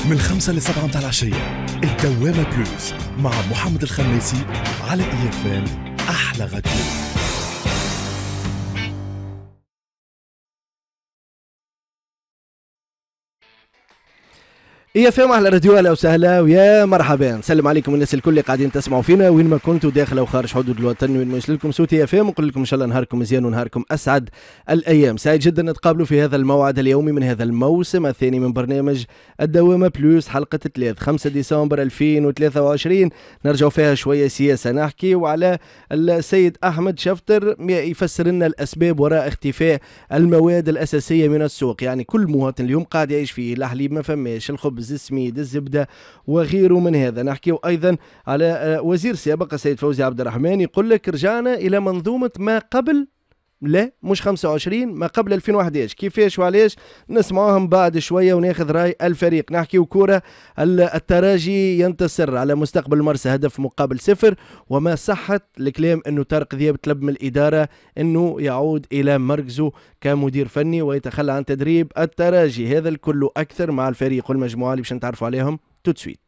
من 5 ل 7 متاع العشية الدوامة بلوس مع محمد الخميسي على EFM أحلى راديو. EFM احلى راديو. اهلا وسهلا ويا مرحبا، نسلم عليكم الناس الكل اللي قاعدين تسمعوا فينا وين ما كنتوا داخل او خارج حدود الوطن، وين ما يوصل لكم صوت EFM، ونقول لكم ان شاء الله نهاركم مزيان ونهاركم اسعد الايام. سعيد جدا نتقابلوا في هذا الموعد اليومي من هذا الموسم الثاني من برنامج الدوامه بلوس، حلقه 5 ديسمبر 2023. نرجعوا فيها شويه سياسه، نحكي وعلى السيد احمد شفتر يفسر لنا الاسباب وراء اختفاء المواد الاساسيه من السوق. يعني كل مواطن اليوم قاعد يعيش فيه، الحليب ما فماش، الخبز، السميد، الزبده وغيره من هذا. نحكي ايضا على وزير السابق السيد فوزي عبد الرحمن، يقول لك رجعنا الى منظومه ما قبل، لا مش 25، ما قبل 2011. كيفاش وعلاش نسمعوهم بعد شويه وناخذ راي الفريق. نحكي وكوره، الترجي ينتصر على مستقبل مرسى هدف مقابل 0، وما صحت الكلام انه طارق ذياب طلب من الاداره انه يعود الى مركزه كمدير فني ويتخلى عن تدريب الترجي. هذا الكل اكثر مع الفريق والمجموعه اللي باش نتعرفوا عليهم توت سويت.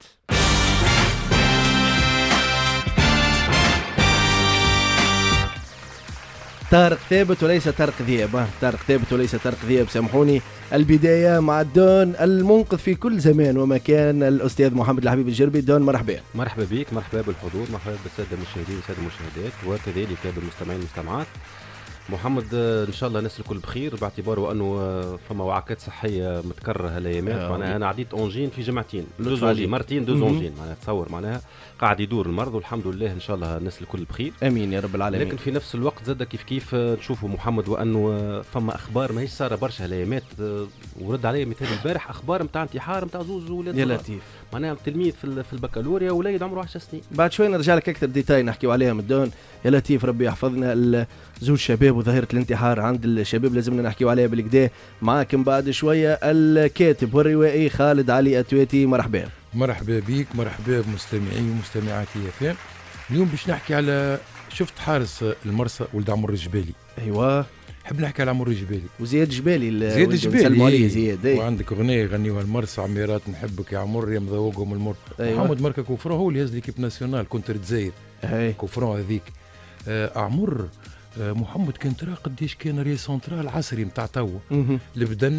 طارق ثابت وليس طارق ذياب، طارق ثابت وليس طارق ذياب، سامحوني. البداية مع الدون المنقذ في كل زمان ومكان، الأستاذ محمد الحبيب الجربي. دون مرحبا. مرحبا بك، مرحبا بالحضور، مرحبا بالسادة المشاهدين والسادة المشاهدات، وكذلك بالمستمعين والمستمعات. محمد ان شاء الله الناس الكل بخير، باعتباره انه فما وعكات صحيه متكرره هالايامات. معناها انا عديت اونجين في جمعتين، دوز اونجين مرتين، دوز اونجين، معناها تصور معناها قاعد يدور المرض، والحمد لله ان شاء الله الناس الكل بخير، امين يا رب العالمين. لكن في نفس الوقت زاد كيف نشوفوا محمد وانه فما اخبار ماهيش صار برشا هالايامات. ورد علي مثال البارح اخبار نتاع انتحار نتاع زوز ولاد يا لطيف، معناها تلميذ في البكالوريا وليد عمره 10 سنين. بعد شوي نرجع لك اكثر ديتاي نحكيو عليهم الدون. يا لطيف ربي يحفظنا. زوج شباب وظاهره الانتحار عند الشباب لازمنا نحكيو عليها بالكدا. معاكم بعد شويه الكاتب والروائي خالد علي أتواتي. مرحبا. مرحبا بيك، مرحبا بمستمعي ومستمعات EFM. اليوم باش نحكي على، شفت حارس المرسى ولد عمر الجبالي. ايوه، نحب نحكي على عمر الجبالي وزياد جبالي. زياد جبالي زياد. وعندك اغنيه يغنيوها المرسى، عميرات نحبك يا عمر يا مذوقهم المر. أيوة. محمد مركا كوفرون هو اللي هز ليكيب ناسيونال كنت الجزائر كوفرون هذيك. عمر محمد كان ترى قديش كان ري سنترال عصري نتاع توا البدن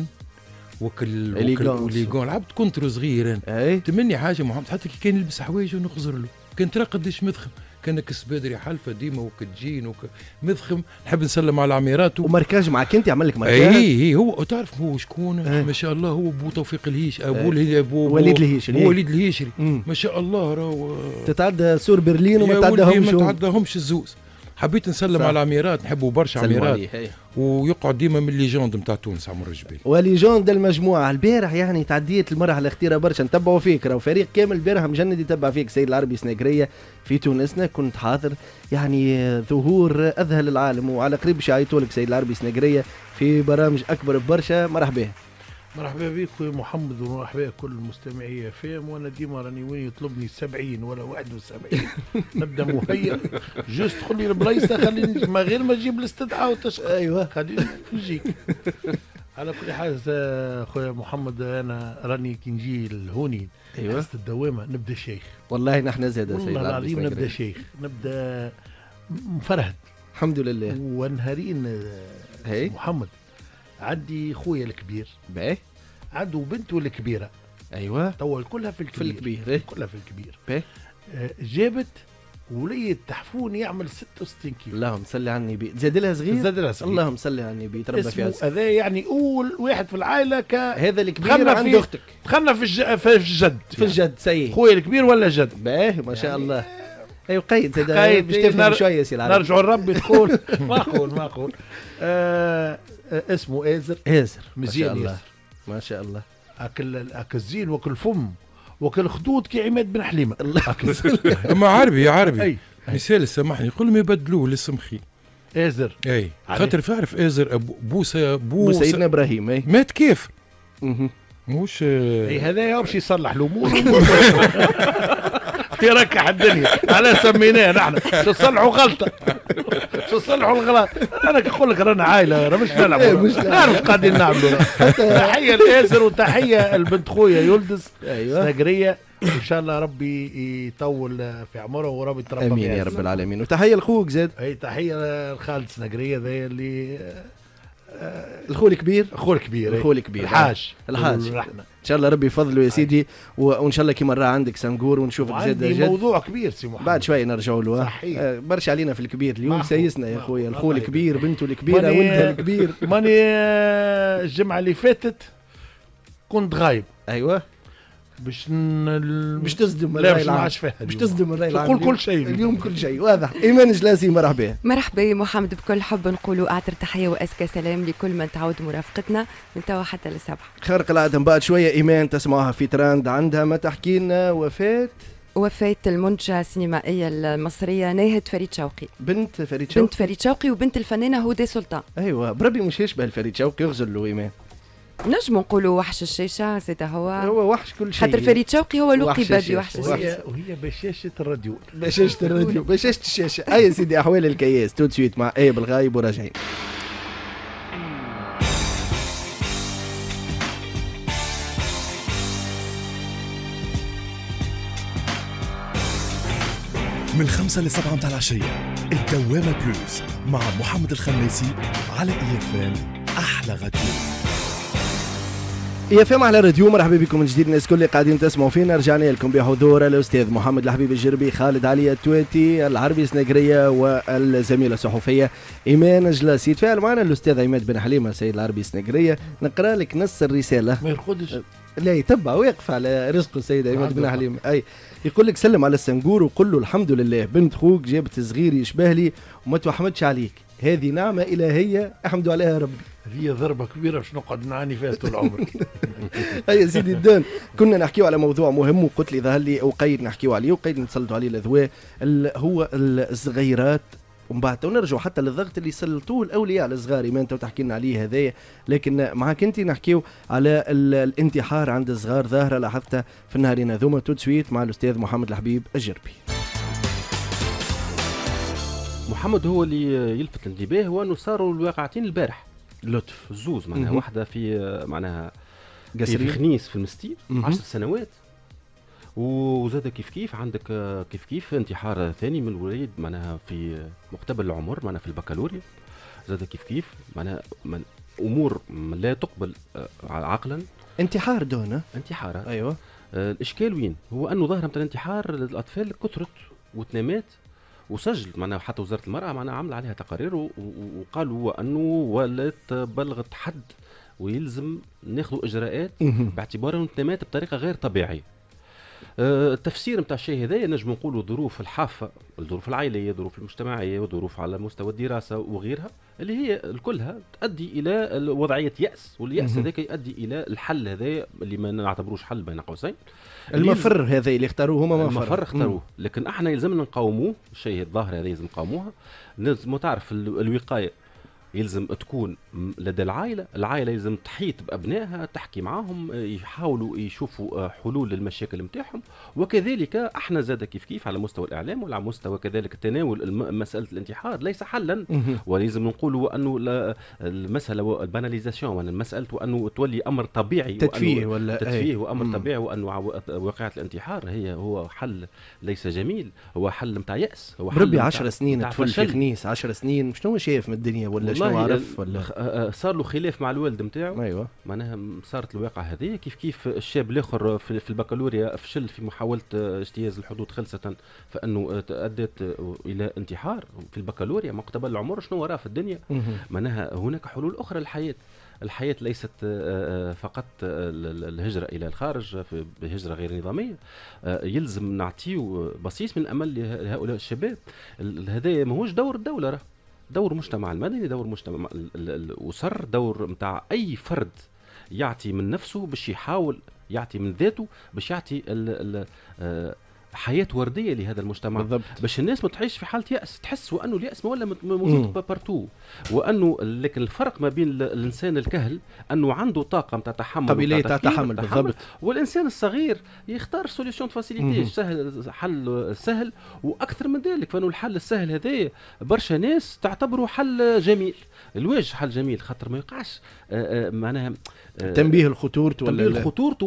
وليغون لعبت كونترو صغير. تمني حاجه محمد حتى كي كان يلبس حوايج ونخزر له، كان ترى قديش مذخم، كان كس بدري حلفه ديما وكتجين مذخم. نحب نسلم على عميرات ومركاج معك انت، عمل لك مركاج. اي هو تعرف هو شكون؟ ما شاء الله هو ابو توفيق الهيش، ابو وليد الهيشري. وليد الهيشري ما شاء الله. راهو تتعدى سور برلين وما تعداهمش الزوز. حبيت نسلم على عميرات، نحبوا برشا عميرات، ويقعد ديما من ليجوند نتاع تونس عمر الجبالي وليجوند المجموعه. البارح يعني تعديت المرحله الاخيره برشا، نتبعوا فيك، راهو فريق كامل البارح مجند يتبع فيك. سيد العربي سناقريه في تونسنا كنت حاضر، يعني ظهور اذهل العالم، وعلى قريب باش يعيطوا لك سيد العربي سناقريه في برامج اكبر ببرشا. مرحبا. مرحبا بك خويا محمد، ومرحبا كل المستمعين فيهم. وانا ديما راني وين يطلبني 70 ولا 71 نبدا مهيئ جوست تقول لي البلايصه خليني ما غير ما تجيب الاستدعاء والتشقيق. ايوه خليني نجيك. على كل حال خويا محمد، انا راني كي نجي لهوني حصة الدوامه نبدا شيخ. والله نحن زاد سيد والله العظيم نبدا شيخ، نبدا مفرهد الحمد لله. ونهارين محمد عندي خويا الكبير باهي، عنده بنته الكبيره. ايوه توا كلها في الكبير. كلها في الكبير. باهي. جابت وليد تحفون يعمل 66 كيلو. اللهم صل على النبي. زاد لها صغير. اللهم صل على النبي. تربى فيها هذا يعني اول واحد في العائله هذا الكبير عند اختك. دخلنا في الجد. في الجد سيء. خويا الكبير ولا جد؟ باهي ما شاء الله. ايوه قيد هذا باش تفهم شويه سي العربي. نرجعوا لربي تقول معقول. اسمه آزر مزيان ياسر ما شاء الله. اكل الزين وكل فم وكل خدود كي عماد بن حليمه. اما عربي مثال سامحني، قول ما يبدلوه لسمخي آزر. اي خاطر تعرف آزر بو سيدنا ابراهيم مات كيف مش هذا باش يصلح الامور. يركح الدنيا على سميناه نحن شو صلحوا غلطه شو صلحوا الغلط. انا نقول لك رانا عائله مش نلعب نعرف قاعدين نعملوا. تحيه لياسر وتحيه البنت خويا يلدز سنقريه ان شاء الله ربي يطول في عمره وربي يتربى امين يا رب العالمين. وتحيه لخوك زاد. اي تحيه لخالد سنقريه ذا اللي الخول الكبير. الخول الكبير الخول الكبير الحاج ان شاء الله ربي يفضله يا سيدي. وان شاء الله كي مره عندك سنقور ونشوفك زاد جد موضوع كبير سي محمد بعد شوي نرجعوا له. برشا علينا في الكبير اليوم سايسنا يا خويا. الخول الكبير بنته الكبيره ولدها الكبير. ماني الجمعه اللي فاتت كنت غايب. ايوه باش تصدم الرأي العام. باش تصدم الرأي العام. نقول كل شيء اليوم كل شيء واضح. ايمان جلاسي مرحبا. مرحبا محمد. بكل حب نقولوا اعطر تحيه وازكى سلام لكل من تعود مرافقتنا من توا حتى للصبح. خارق العاده. من بعد شويه ايمان تسمعها في تراند عندها ما تحكي لنا وفاه المنتجه السينمائيه المصريه ناهد فريد شوقي. بنت فريد شوقي وبنت الفنانه هدى سلطان. ايوه بربي مش يشبه الفريد شوقي يغزل له ايمان. نجم نقولوا وحش الشاشه زاد هو وحش كل شيء. خاطر فريد شوقي هو لقب بوحش الشاشه. وهي بشاشه الراديو بشاشه الشاشه. اي سيدي احوال الكياس تو سويت مع ايه بالغايب وراجعين. من 5 ل 7 متاع العشية الدوامة بلوز مع محمد الخميسي على إيفام. أحلى غدير إيفام على راديو. مرحبا بكم من جديد الناس كل اللي قاعدين تسمعوا فينا. رجعنا لكم بحضور الأستاذ محمد الحبيب الجربي، خالد علي التواتي، العربي سنقرية، والزميلة الصحفية إيمان جلاسي. يتفاعل معنا الأستاذ عماد بن حليمة سيد العربي سنقرية. نقرأ لك نص الرسالة. ما يرقدش لا يتبع ويقف على رزقه السيد عماد بن حليمة. أي يقول لك سلم على السنقور وقل له الحمد لله بنت خوك جابت صغير يشبه لي وما توحمدش عليك. هذه نعمة إلهية أحمد عليها ربي. هي ضربة كبيرة باش نقعد نعاني فيها طول عمري. يا سيدي الدون كنا نحكيو على موضوع مهم وقلت لي ظهر لي وقيد نحكيو عليه وقيد نسلطوا عليه الأذواق هو الصغيرات. ومن بعد نرجعوا حتى للضغط اللي سلطوه الاولياء على الصغار ما انت تحكي لنا عليه هذايا. لكن معك انت نحكيو على الانتحار عند الصغار ظاهره لاحظتها في النهارين هذوما. تو سويت مع الاستاذ محمد الحبيب الجربي. محمد هو اللي يلفت الانتباه هو انه صاروا الواقعتين البارح لطف الزوز معناها واحده في معناها في خنيس في المستير 10 سنوات وزاد كيف عندك كيف انتحار ثاني من الوليد معناها في مقتبل العمر معناها في البكالوريا. زاد كيف معناها امور لا تقبل عقلا. انتحار دون انتحارات. ايوه. الاشكال وين هو انه ظاهره مثلا الانتحار للاطفال كثرت وتنامات وسجل معناها حتى وزاره المراه معناها عمل عليها تقارير وقالوا انه ولات بلغت حد ويلزم ناخذوا اجراءات باعتبار انه تنامات بطريقه غير طبيعيه. التفسير نتاع الشيء هذا نجم نقولوا ظروف الحافه، الظروف العائليه، الظروف المجتمعيه، وظروف على مستوى الدراسه وغيرها اللي هي كلها تؤدي الى وضعيه ياس، والياس هذاك يؤدي الى الحل هذا اللي ما نعتبروش حل بين قوسين. المفر هذا اللي اختاروه هما المفر اختاروه، لكن احنا يلزمنا نقاوموه. الشيء الظاهر هذا يلزم نقاوموها. لازم تعرف الوقايه يلزم تكون لدى العائلة يلزم تحيط بأبنائها، تحكي معاهم، يحاولوا يشوفوا حلول للمشاكل متاعهم. وكذلك احنا زاد كيف على مستوى الإعلام وعلى مستوى كذلك تناول مسألة الانتحار ليس حلا، ولازم نقولوا أنه المسألة الباناليزاسيون، المسألة أنه تولي أمر طبيعي، تدفيه وأمر طبيعي، وأنه واقعة الانتحار هو حل ليس جميل، هو حل متاع يأس. هو بربي 10 سنين طفل في خنيس 10 سنين شنو شايف من الدنيا ولا شنو عارف ولا صار له خلاف مع الوالد نتاعو. ايوه معناها صارت الواقعه هذه. كيف الشاب الاخر في البكالوريا فشل في محاوله اجتياز الحدود خلصه، فانه ادت الى انتحار في البكالوريا مقتبل العمر. شنو وراه في الدنيا؟ معناها هناك حلول اخرى للحياه. الحياة ليست فقط الهجرة إلى الخارج بهجرة غير نظامية. يلزم نعطيه بصيص من الأمل لهؤلاء الشباب. هذا ماهوش دور الدولة، راه دور المجتمع المدني، دور مجتمع الأسر، دور متاع أي فرد يعطي من نفسه باش يحاول يعطي من ذاته باش يعطي حياه ورديه لهذا المجتمع بالضبط. باش الناس ما تعيش في حاله ياس، تحس وانه الياس ما ولا موجود بارتو، وانه لكن الفرق ما بين الانسان الكهل انه عنده طاقه نتاع تحمل قابليه تاع تحمل بالضبط، والانسان الصغير يختار سوليوشن فاسيليتي سهل، حل سهل واكثر من ذلك. فانه الحل السهل هذا برشا ناس تعتبره حل جميل، الواجه حل جميل خاطر ما يقعش معناها تنبيه الخطورة ولا تنبيه الخطورة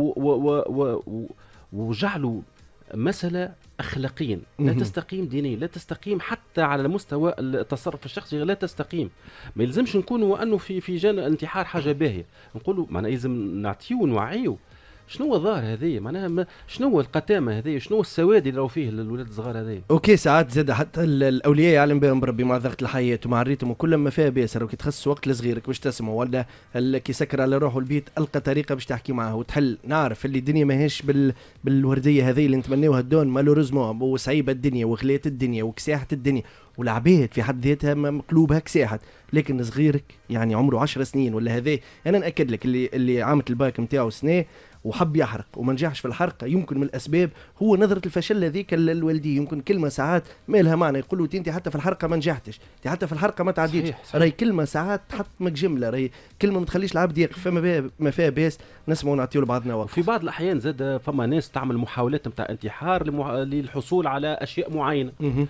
وجعلوا مسألة أخلاقيا لا تستقيم دينيا، لا تستقيم حتى على مستوى التصرف الشخصي، لا تستقيم. ما يلزمش نكونوا وأنه في جانب الانتحار حاجة باهية، نقولوا معناها لازم نعطيو ونوعيو شنو الظاهر هذه، معناها شنو القتامه هذه، شنو السواد اللي راهو فيه الولاد الصغار هذه. اوكي ساعات زاد حتى الاولياء يعلم بهم بربي مع ضغط الحياه ومع الريتم وكل ما فيها بيسر، وكي تخصص وقت لصغيرك باش تسمع ولا كي سكر على روحه البيت القى طريقه باش تحكي معه وتحل. نعرف اللي الدنيا ماهيش بالورديه هذه اللي نتمناوها الدون، مالوريزمون وصعيبه الدنيا وغليت الدنيا وكساحه الدنيا، والعباد في حد ذاتها مقلوبها كساحت. لكن صغيرك يعني عمره 10 سنين ولا هذا، انا ناكد لك اللي عامت الباك نتاعو سنه وحب يحرق وما نجحش في الحرق، يمكن من الاسباب هو نظره الفشل هذيك للوالدين. يمكن كلمه ساعات ما لها معنى، يقولوا انت حتى في الحرقه ما نجحتش، انت حتى في الحرقه ما تعديتش. راهي كلمه ساعات تحط مك جمله، راهي كلمه ما تخليش العبد يقف، فما ما فيها باس نسمعوا ونعطيو لبعضنا وقت. في بعض الاحيان زاد فما ناس تعمل محاولات نتاع انتحار للحصول على اشياء معينه.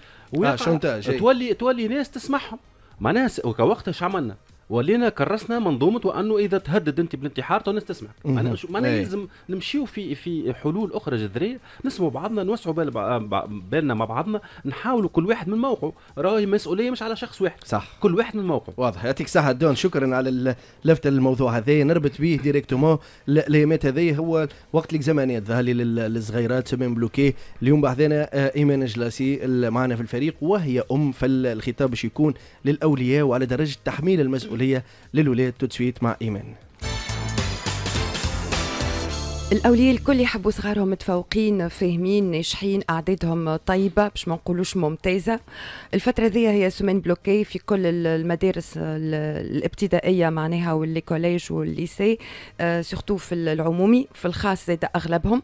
تولي ناس تسمعهم، معناها وقتها ايش عملنا؟ ولينا كرسنا منظومه وانه اذا تهدد انت بالانتحار تو الناس تسمعك. معناها لازم نمشيو في حلول اخرى جذريه، نسمعوا بعضنا، نوسعوا بالنا مع بعضنا، نحاولوا كل واحد من موقعه، راهي مسؤوليه مش على شخص واحد، صح، كل واحد من موقعه. واضح. يعطيك الصحه دون، شكرا على لفت الموضوع هذا، نربط به ديريكتومون الايامات هذه. هو وقت الزمانيات ظهر لي للصغيرات سمين بلوكي. اليوم بعثنا ايمان جلاسي معنا في الفريق، وهي ام، فالخطاب باش يكون للاولياء وعلى درجه تحميل المسؤوليه للولاد. تسويت مع إيمان. الأولياء الكل يحبوا صغارهم متفوقين، فاهمين، ناجحين، أعدادهم طيبة باش ما نقولوش ممتازة. الفترة ذي هي سومين بلوكي في كل المدارس الابتدائية معناها والكوليج والليسي، سورتو في العمومي، في الخاص زاد أغلبهم.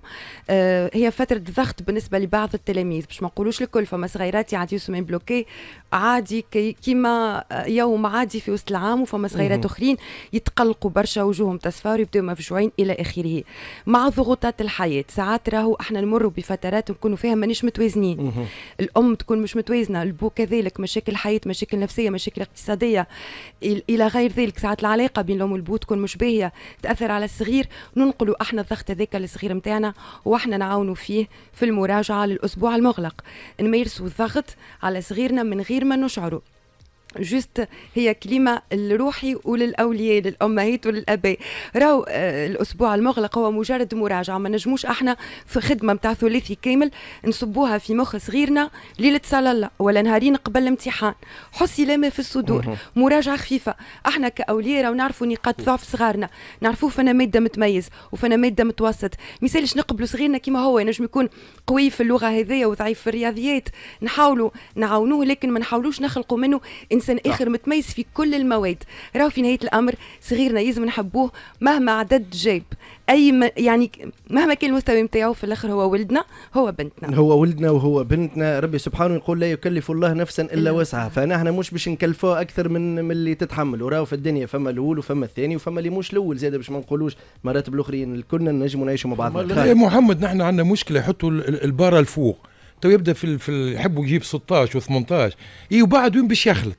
هي فترة ضغط بالنسبة لبعض التلاميذ باش ما نقولوش الكل، فما صغيرات يعديو سومين بلوكي عادي كيما يوم عادي في وسط العام، وفما صغيرات أخرين يتقلقوا برشا، وجوههم تصفار ويبداو مفجوعين إلى آخره. مع ضغوطات الحياة ساعات راهو احنا نمروا بفترات نكونوا فيها مانيش متوازنين. الأم تكون مش متوازنة، البو كذلك، مشاكل حياة، مشاكل نفسية، مشاكل اقتصادية إلى غير ذلك. ساعات العلاقة بين الأم والبو تكون مش باهية، تأثر على الصغير. ننقلوا احنا الضغط هذاك للصغير متاعنا، واحنا نعاونوا فيه في المراجعة للأسبوع المغلق، نميرسوا الضغط على صغيرنا من غير ما نشعروا. جست هي كلمة الروحي وللأولياء، للأمهات وللأباء. راو الأسبوع المغلق هو مجرد مراجعة، ما نجموش احنا في خدمة متاع ثلاثي كامل نصبوها في مخ صغيرنا ليلة صلاة ولا نهارين قبل الامتحان. حسي لما في الصدور، مراجعة خفيفة. احنا كأولياء راو نعرفوا نقاط ضعف صغارنا، نعرفوه فانا مادة متميز وفانا مادة متوسط. مثالش نقبلوا صغيرنا كما هو، ينجم يكون قوي في اللغة هذية وضعيف في الرياضيات، نحاولوا نعاونوه، لكن ما نحاولوش نخلقوا منه إنسان آخر متميز في كل المواد. راهو في نهاية الأمر صغيرنا لازم نحبوه مهما عدد جايب، يعني مهما كان المستوى متاعو، في الآخر هو ولدنا، هو بنتنا، هو ولدنا وهو بنتنا. ربي سبحانه يقول لا يكلف الله نفسا إلا وسعها، فنحن مش باش نكلفوه أكثر من اللي تتحمل. وراهو في الدنيا فما الأول وفما الثاني وفما اللي مش الأول زاد، باش ما نقولوش مراتب الآخرين. كلنا نجموا نعيشوا مع بعضنا. يا محمد نحن عندنا مشكلة، يحطوا البارة الفوق، تو يبدأ في يحبوا يجيب 16 و18 وبعد وين باش يخلط؟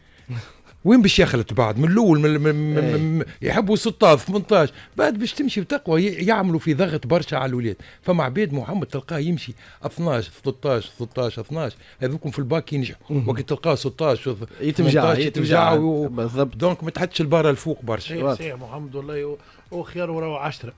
وين باش يخلط بعد من الاول يحبوا 16 18 بعد باش تمشي بتقوى، يعملوا في ضغط برشا على الولاد. فمع عباد محمد تلقاه يمشي 12 13 16 12 هذوكم في الباك ينجحوا، وقت تلقاه 16 يتفجع بالضبط. دونك ما تحطش البارة الفوق برشا. سي محمد والله هو خيار وراه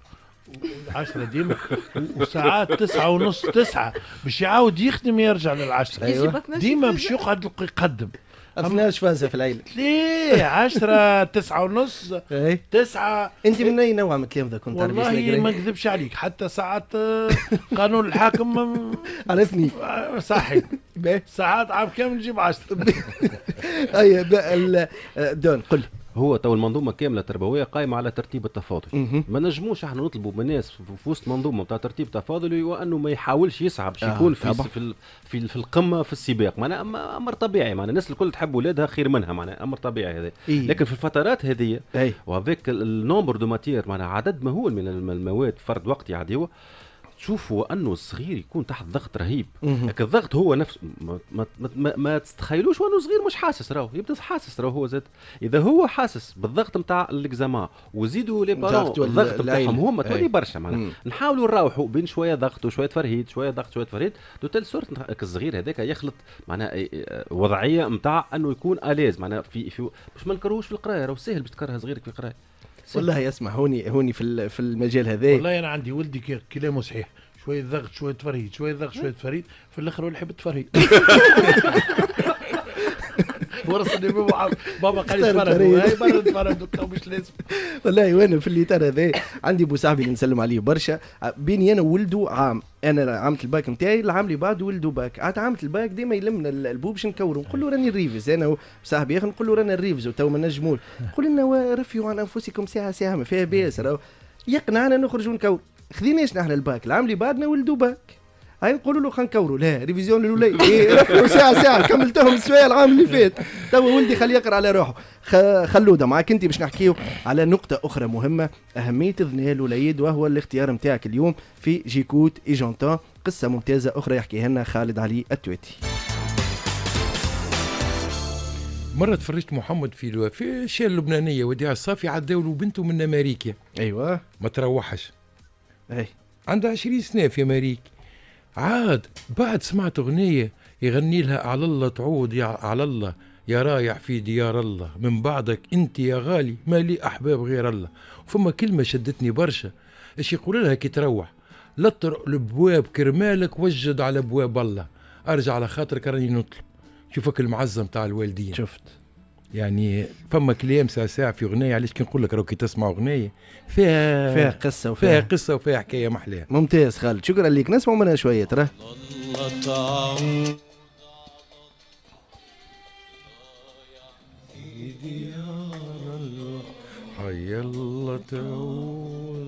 10 ديما، وساعات 9:30 9 باش يعاود يخدم يرجع لل10. أيوة. ديما باش يقعد يقدم 12 فازة في العيلة. ليه 10 9:30 9. انت من اي نوع من الكلام ذا كنت تعرف؟ والله ما نكذبش عليك، حتى ساعات قانون الحاكم عرفني صحي ساعات عام كامل نجيب 10. اي دون قل هو تو المنظومه كامله التربويه قائمه على ترتيب التفاضل. ما نجموش احنا نطلبوا من الناس في وسط منظومه تاع ترتيب تفاضلي وانه ما يحاولش يسعى باش يكون في القمه في السباق. معناها امر طبيعي، معناها الناس الكل تحب اولادها خير منها، معناها امر طبيعي هذا. لكن في الفترات هذه وافيك النومبر دو ماتير، معناها عدد مهول من المواد فرد وقت يعديوه، تشوفوا انه الصغير يكون تحت ضغط رهيب. لكن الضغط هو نفسه ما تتخيلوش وانه صغير مش حاسس، راهو يبدا حاسس، راهو هو زاد اذا هو حاسس بالضغط نتاع الاكزامان وزيدوا لي بارون الضغط نتاعهم هما تولي برشا. معناها نحاولوا نراوحوا بين شويه ضغط وشويه فرهيد، شويه ضغط شويه فرهيد، دو تيل سورت الصغير هذاك يخلط معناها وضعيه نتاع انه يكون اليز. معناها في باش ما نكرهوش في القرايه، راهو سهل باش تكره صغيرك في القرايه. والله يسمع هوني في المجال هذا. والله انا عندي ولدي كلامه صحيح، شويه ضغط شويه فريد، شويه ضغط شويه فريد، في الاخر هو اللي يحب التفريد. ورثني بابا قال لي تفرد مش لازم. والله وانا في اللي ترى ذا عندي ابو صاحبي اللي نسلم عليه برشا، بيني انا وولده عام، انا عامة الباك نتاعي العام اللي بعد ولده باك، عاد عامة الباك ديما يلمنا البوب باش نكورو، نقول له راني الريفز انا وصاحبي اخر نقول له رانا الريفز وتو ما نجموش، نقول لنا رفيوا عن انفسكم ساعه ما فيها باس، راهو يقنعنا نخرجوا نكور. خذيناش نحن الباك العام اللي بعدنا ولدوا باك، هاي نقولوا له خلينا نكوروا، لا ريفيزيون الاولى رفعوا ساعه كملتهم السؤال العام اللي فات، تو ولدي خليه يقرا على روحه. خلوده معاك انت باش نحكيو على نقطه اخرى مهمه، اهميه ذنيا الوليد، وهو الاختيار نتاعك اليوم في جيكوت ايجونتان، قصه ممتازه اخرى يحكيها لنا خالد علي التويتي. مرة تفرجت محمد في الشارع اللبنانية وديع الصافي عداو له بنته من أمريكا. أيوة. ما تروحش. أي. عندها 20 سنة في أمريكا. عاد بعد سمعت أغنية يغني لها على الله تعود يا على الله يا رايح في ديار الله، من بعدك أنت يا غالي ما لي أحباب غير الله. وفما كلمة شدتني برشا، إيش يقول لها كي تروح؟ لا تطرق البواب كرمالك، وجد على بواب الله، أرجع على خاطرك راني نطلب. شوفك المعزم تاع الوالدين. شفت يعني فما كلام ساعة في أغنية، علاش كي نقول لك راهو كي تسمع أغنية فيها قصة وفيها قصة وفيها حكاية محلاها. ممتاز خالد، شكرا لك. نسمع منها شوية ترى. حي الله تعود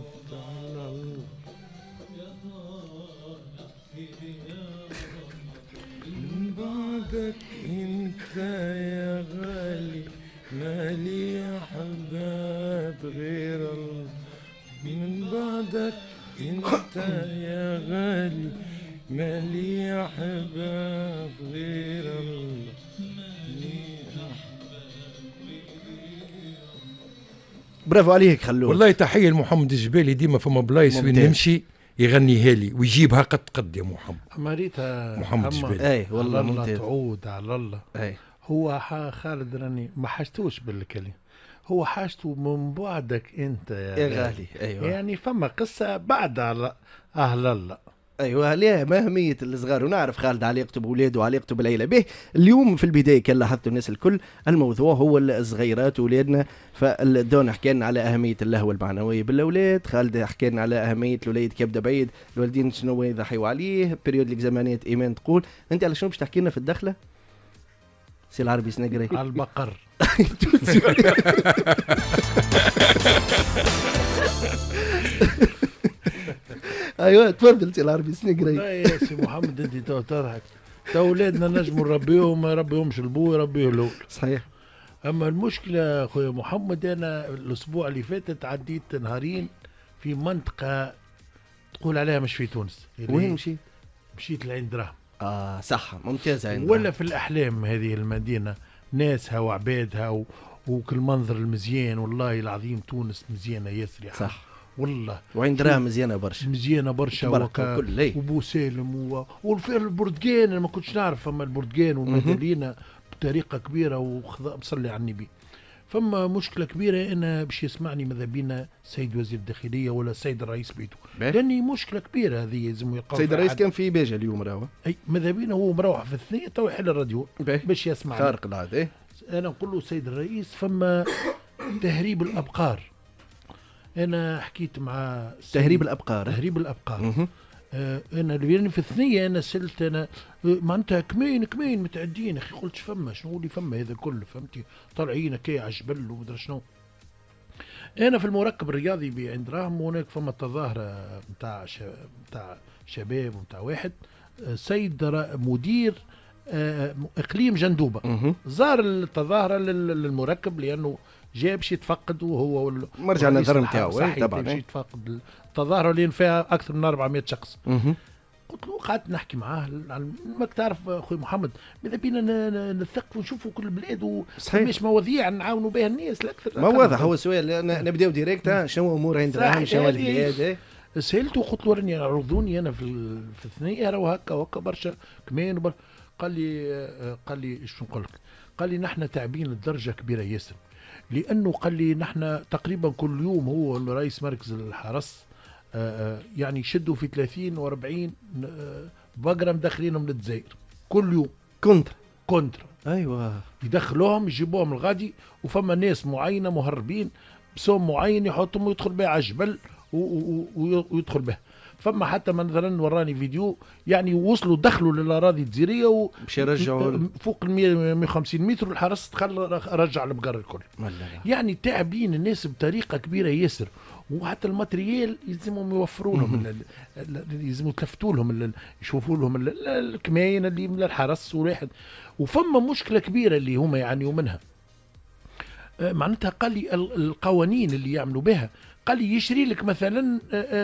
من بعدك انت يا غالي مالي احباب غير الله، من بعدك انت يا غالي مالي احباب غير الله. برافو عليك خلود. والله تحية لمحمد الجبالي، ديما فما بلايص وين نمشي يغنيها لي ويجيبها قد يا محمد. اما ريتها محمد الجبالي. اي والله ممتاز. تعود على الله. اي هو خالد راني ما حاجتوش بالكلمة، هو حاجته من بعدك انت يا غالي. ايوه يعني فما قصة بعد على اهل الله. ايوه ليه ما اهميه الصغار، ونعرف خالد علاقته باولاده وعلاقته بالعيله به. اليوم في البدايه كان لاحظتوا الناس الكل الموضوع هو الصغيرات واولادنا، فالدون حكى لنا على اهميه اللهوه المعنويه بالاولاد، خالد حكى لنا على اهميه الوليد كي يبدا بعيد الوالدين شنو يضحيوا عليه، بريود الاكزامانات. ايمان تقول انت على شنو باش تحكي لنا في الدخله؟ سي العربي سنقري على البقر. ايوه تفضل سي العربي سنقري. لا يا سي محمد انت تضحك، اولادنا نجموا نربيهم، ما يربيهمش البو يربيه الاول. صحيح. اما المشكله خويا محمد، انا الاسبوع اللي فاتت عديت نهارين في منطقه تقول عليها مش في تونس. وين مشيت؟ مشيت لعين دراهم. صح ممتازه عين ولا في الاحلام هذه المدينه، ناسها وعبادها وكل منظر المزيان. والله العظيم تونس مزيانه ياسر. صح والله. وعين دراهم مزيانه برشا. مزيانه برشا وبو سالم والفير البرتقال. انا ما كنتش نعرف فما البرتقال والمدلينا بطريقه كبيره ومصلي على النبي. فما مشكله كبيره، انا باش يسمعني ماذا بينا السيد وزير الداخليه ولا السيد الرئيس بيته، لاني مشكله كبيره هذه لازم يلقاو. السيد الرئيس كان في باجه اليوم راهو. اي ماذا بينا هو مروح في الثانيه تو يحل الراديو باش يسمع. خارق العاده. انا نقول له السيد الرئيس فما تهريب الابقار. انا حكيت مع تهريب الابقار. انا اللي في الثنيه انا سلت انا معناتها كمين متعدين اخي، قلت فما شنو اللي فما هذا كله فهمتي، طالعين كي على الجبل ومدري شنو. انا في المركب الرياضي بعند راهم هناك فما تظاهره نتاع شباب ونتاع واحد سيد مدير اقليم جندوبه زار التظاهره للمركب لانه جاء باش يتفقد وهو مرجع النظر نتاعو طبعا باش يتفقد التظاهره اللي فيها اكثر من 400 شخص. قلت له قعدت نحكي معاه ماك تعرف اخوي محمد ماذا بينا نثقفوا ونشوفوا كل البلاد ومش مواضيع نعاونوا بها الناس الاكثر. ما واضح هو السؤال نبداو ديريكت شنو امور عند راهم شنو البلاد. سالته قلت له راني عرضوني انا في الثنيه راهو هكا برشا كمان قال لي شنو نقول لك، قال لي نحن تعبين لدرجه كبيره ياسر، لانه قال لي نحن تقريبا كل يوم هو رئيس مركز الحرس يعني يشدوا في 30 و40 بقره مدخلينهم للجزائر كل يوم كونترا ايوه يدخلوهم يجيبوهم الغادي، وفما ناس معينه مهربين بسوم معين يحطهم ويدخل بها على الجبل ويدخل بها. فما حتى مثلا وراني فيديو يعني وصلوا دخلوا للاراضي الجزيريه باش يرجعوا فوق ال 150 متر والحرس رجع البقر الكل. يعني تعبين الناس بطريقه كبيره ياسر، وحتى الماتريال يلزمهم يوفروا لهم يلزموا يتلفتوا لهم يشوفوا لهم الكماين اللي من الحرس واحد. وفما مشكله كبيره اللي هما يعانيوا منها معناتها قال لي القوانين اللي يعملوا بها، قال لي يشري لك مثلا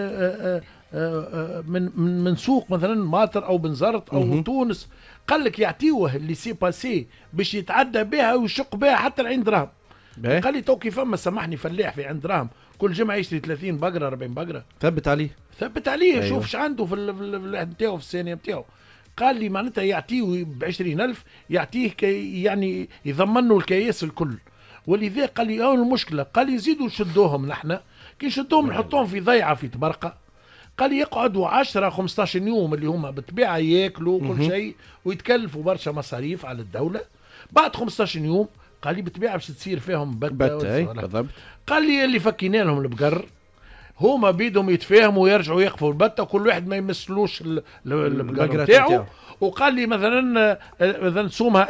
من سوق مثلا ماطر او بنزرت او تونس، قال لك يعطيوه اللي سي باسي باش يتعدى بها ويشق بها حتى لعند دراهم. قال لي توكي فما سامحني فلاح في عند دراهم كل جمعه يشتري 30 بقره 40 بقره ثبت عليه أيوه. شوف ايش عنده في الواحد نتاعو في الثانيه نتاعو. قال لي معناتها يعطيه ب20,000 يعطيه يعني يضمن له الكياس الكل. ولذا قال لي المشكله، قال لي يزيدوا يشدوهم نحن كي نشدوهم نحطوهم في ضيعه في تبرقه، قال لي يقعدوا 10-15 يوم اللي هما بالطبيعه ياكلوا كل شيء ويتكلفوا برشا مصاريف على الدوله. بعد 15 يوم قال لي بالطبيعه باش تصير فيهم بالضبط. قال لي اللي فكينا لهم البقر هما بيدهم يتفاهموا ويرجعوا يقفوا البته وكل واحد ما يمسلوش البقر نتاعو. وقال لي مثلا سومها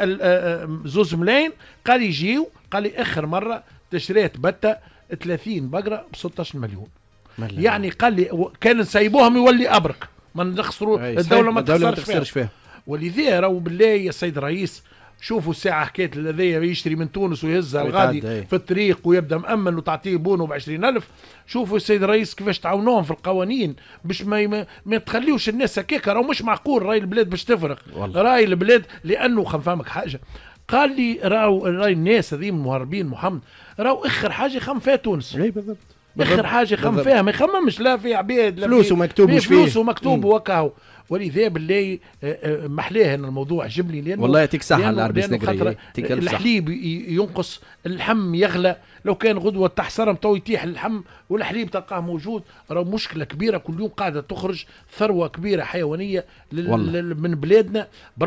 2 ملايين، قال لي يجيو، قال لي اخر مره تشريت بته 30 بقره ب16 مليون. يعني قال لي كان نسيبوهم يولي ابرك ما نخسروا الدوله ما تخسرش فيها. ولذا راهو بالله يا سيد الرئيس شوفوا الساعه حكايه الذي يشتري من تونس ويهزها الغادي في الطريق ويبدا مأمن وتعطيه بونو ب20,000. شوفوا السيد الرئيس كيفاش تعاونوهم في القوانين باش ما تخليوش الناس هكاك. راهو مش معقول راي البلاد باش تفرق راي البلاد، لانه خنفهمك حاجه، قال لي راي الناس هذي المهربين محمد راهو اخر حاجه خم فيها تونس. بالضبط. اخر حاجه خم فيها ما يخممش لا في عباد لا فلوسه مكتوب مش فيه فلوسه مكتوب وكاهو. ولذا بالله محلاه ان الموضوع عجبني، لانه والله يعطيك الصحه العربي السنغالي الحليب ينقص اللحم يغلى. لو كان غدوه تحصرم تو يتيح اللحم والحليب تلقاه موجود. راه مشكله كبيره كل يوم قاعده تخرج ثروه كبيره حيوانيه من بلادنا.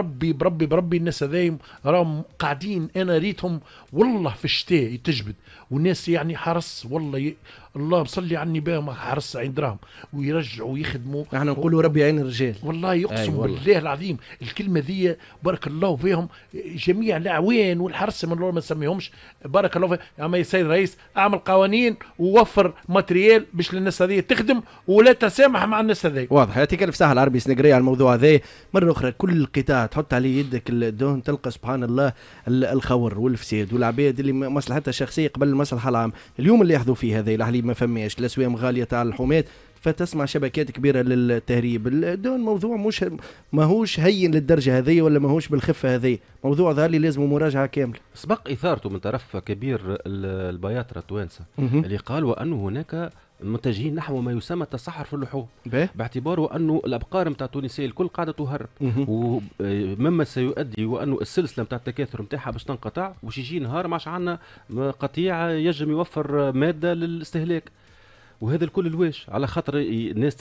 بربي الناس هذايم راهم قاعدين انا ريتهم والله في الشتاء تجبد والناس يعني حرس والله الله بصلي عني بهم حرس عند راهم ويرجعوا ويخدموا. نحن نقولوا ربي يعين الرجال والله يقسم بالله العظيم الكلمه ذي بارك الله فيهم جميع الاعوان والحرس من الله ما نسميهمش بارك الله فيهم. يا سيد الرئيس اعمل قوانين ووفر ماتريال باش الناس هذه تخدم ولا تسامح مع الناس هذه. واضح. يعطيك الف صحه العربي السنغالي على الموضوع هذا. مره اخرى كل القطاع تحط عليه يدك الدهن تلقى سبحان الله الخور والفساد والعباد اللي مصلحتها الشخصيه قبل المصلحه العامه. اليوم اللي ياخذوا فيه هذا الحليب ما فماش الاسوام غاليه تاع الحومات، فتسمع شبكات كبيره للتهريب. الدون موضوع مش ماهوش هين للدرجه هذه ولا ماهوش بالخفه هذه، موضوع ظهر لي لازم مراجعه كامله. سبق اثارته من طرف كبير البياطره التوانسه اللي قالوا انه هناك متجهين نحو ما يسمى التصحر في اللحوم باعتباره انه الابقار نتاع التونسيه الكل قاعده تهرب ومما سيؤدي وانه السلسله نتاع التكاثر نتاعها باش تنقطع وش يجي نهار ماش عندنا قطيع يجم يوفر ماده للاستهلاك. وهذا الكل الواش على خاطر الناس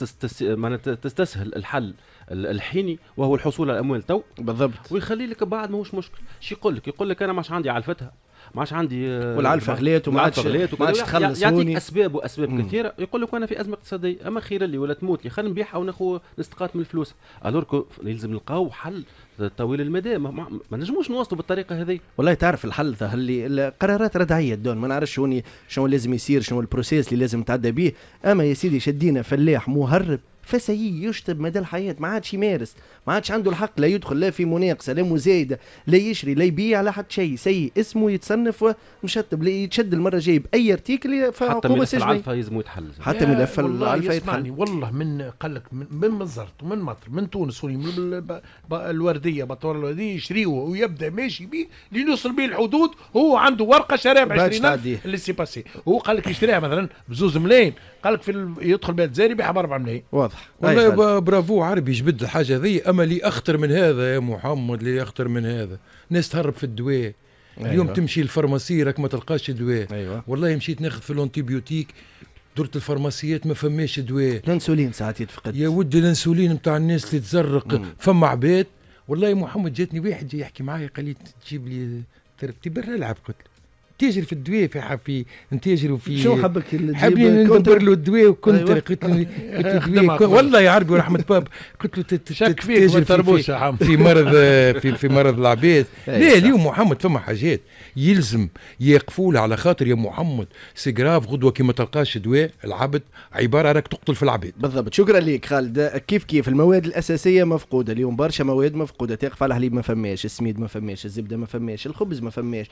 تستسهل الحل الحيني وهو الحصول على الاموال تو بالضبط، ويخلي لك بعد ماهوش مشكل. شو يقول لك انا ماش عندي علفتها ما عادش عندي والعلفه غليت وما عادش تخلص. يعطيك اسباب واسباب كثيره، يقول لك انا في ازمه اقتصاديه، اما خير لي ولا تموت لي، خلينا نبيعها وناخذ نستقاط من الفلوس. الوركو يلزم نلقاو حل طويل المدى، ما نجموش نواصلوا بالطريقه هذه. والله تعرف الحل اللي القرارات ردعيه دون ما نعرفش شنو لازم يصير، شنو البروسيس اللي لازم تعدى به. اما يا سيدي شدينا فلاح مهرب فسيء يشطب مدى الحياة، ما عادش يمارس، ما عادش عنده الحق لا يدخل لا في مناقصة لا مزايدة لا يشري لا يبيع لا حتى شيء. سيء اسمه يتصنف ومشطب، لا يتشد المرة جاي بأي ارتيكل حتى ملف العلفة يلزم يتحل، حتى ملف العلفة يتحل. والله من قال لك من مزرت ومن مطر من تونس من الوردية بطور الوردية يشريوه ويبدا ماشي بيه ليوصل به الحدود. هو عنده ورقة شراها ب 20,000 اللي سي باسي، هو قال لك يشتريها مثلا ب2 ملايين، قال لك يدخل بيت زاري يبيعها ب4 ملايين. واضح والله برافو عربي جبد الحاجه ذي. اما اللي اخطر من هذا يا محمد، اللي اخطر من هذا ناس تهرب في الدواء. اليوم تمشي الفارماسي راك ما تلقاش دواء. والله مشيت ناخذ في الانتيبيوتيك درت الفارماسيات ما فماش دواء. الانسولين ساعات يتفقد يا ودي، الانسولين نتاع الناس اللي تزرق. فما عباد والله محمد جاتني واحد جاي يحكي معايا قال لي تجيب لي تربتي برا العب. قلت له تاجر في الدواء في نتاجر وفي شو حبك حابين ندبر له الدواء وكنت قلت له والله يا عربي ورحمه باب قلت له تشك فيك في مرض في مرض العباد. لا اليوم محمد فما حاجات يلزم يقفوا على خاطر يا محمد سيغراف غدوه كي ما تلقاش دواء العبد عباره راك تقتل في العباد. بالضبط. شكرا لك خالد. كيف المواد الاساسيه مفقوده اليوم، برشا مواد مفقوده. تقف على الحليب ما فماش، السميد ما فماش، الزبده ما فماش، الخبز ما فماش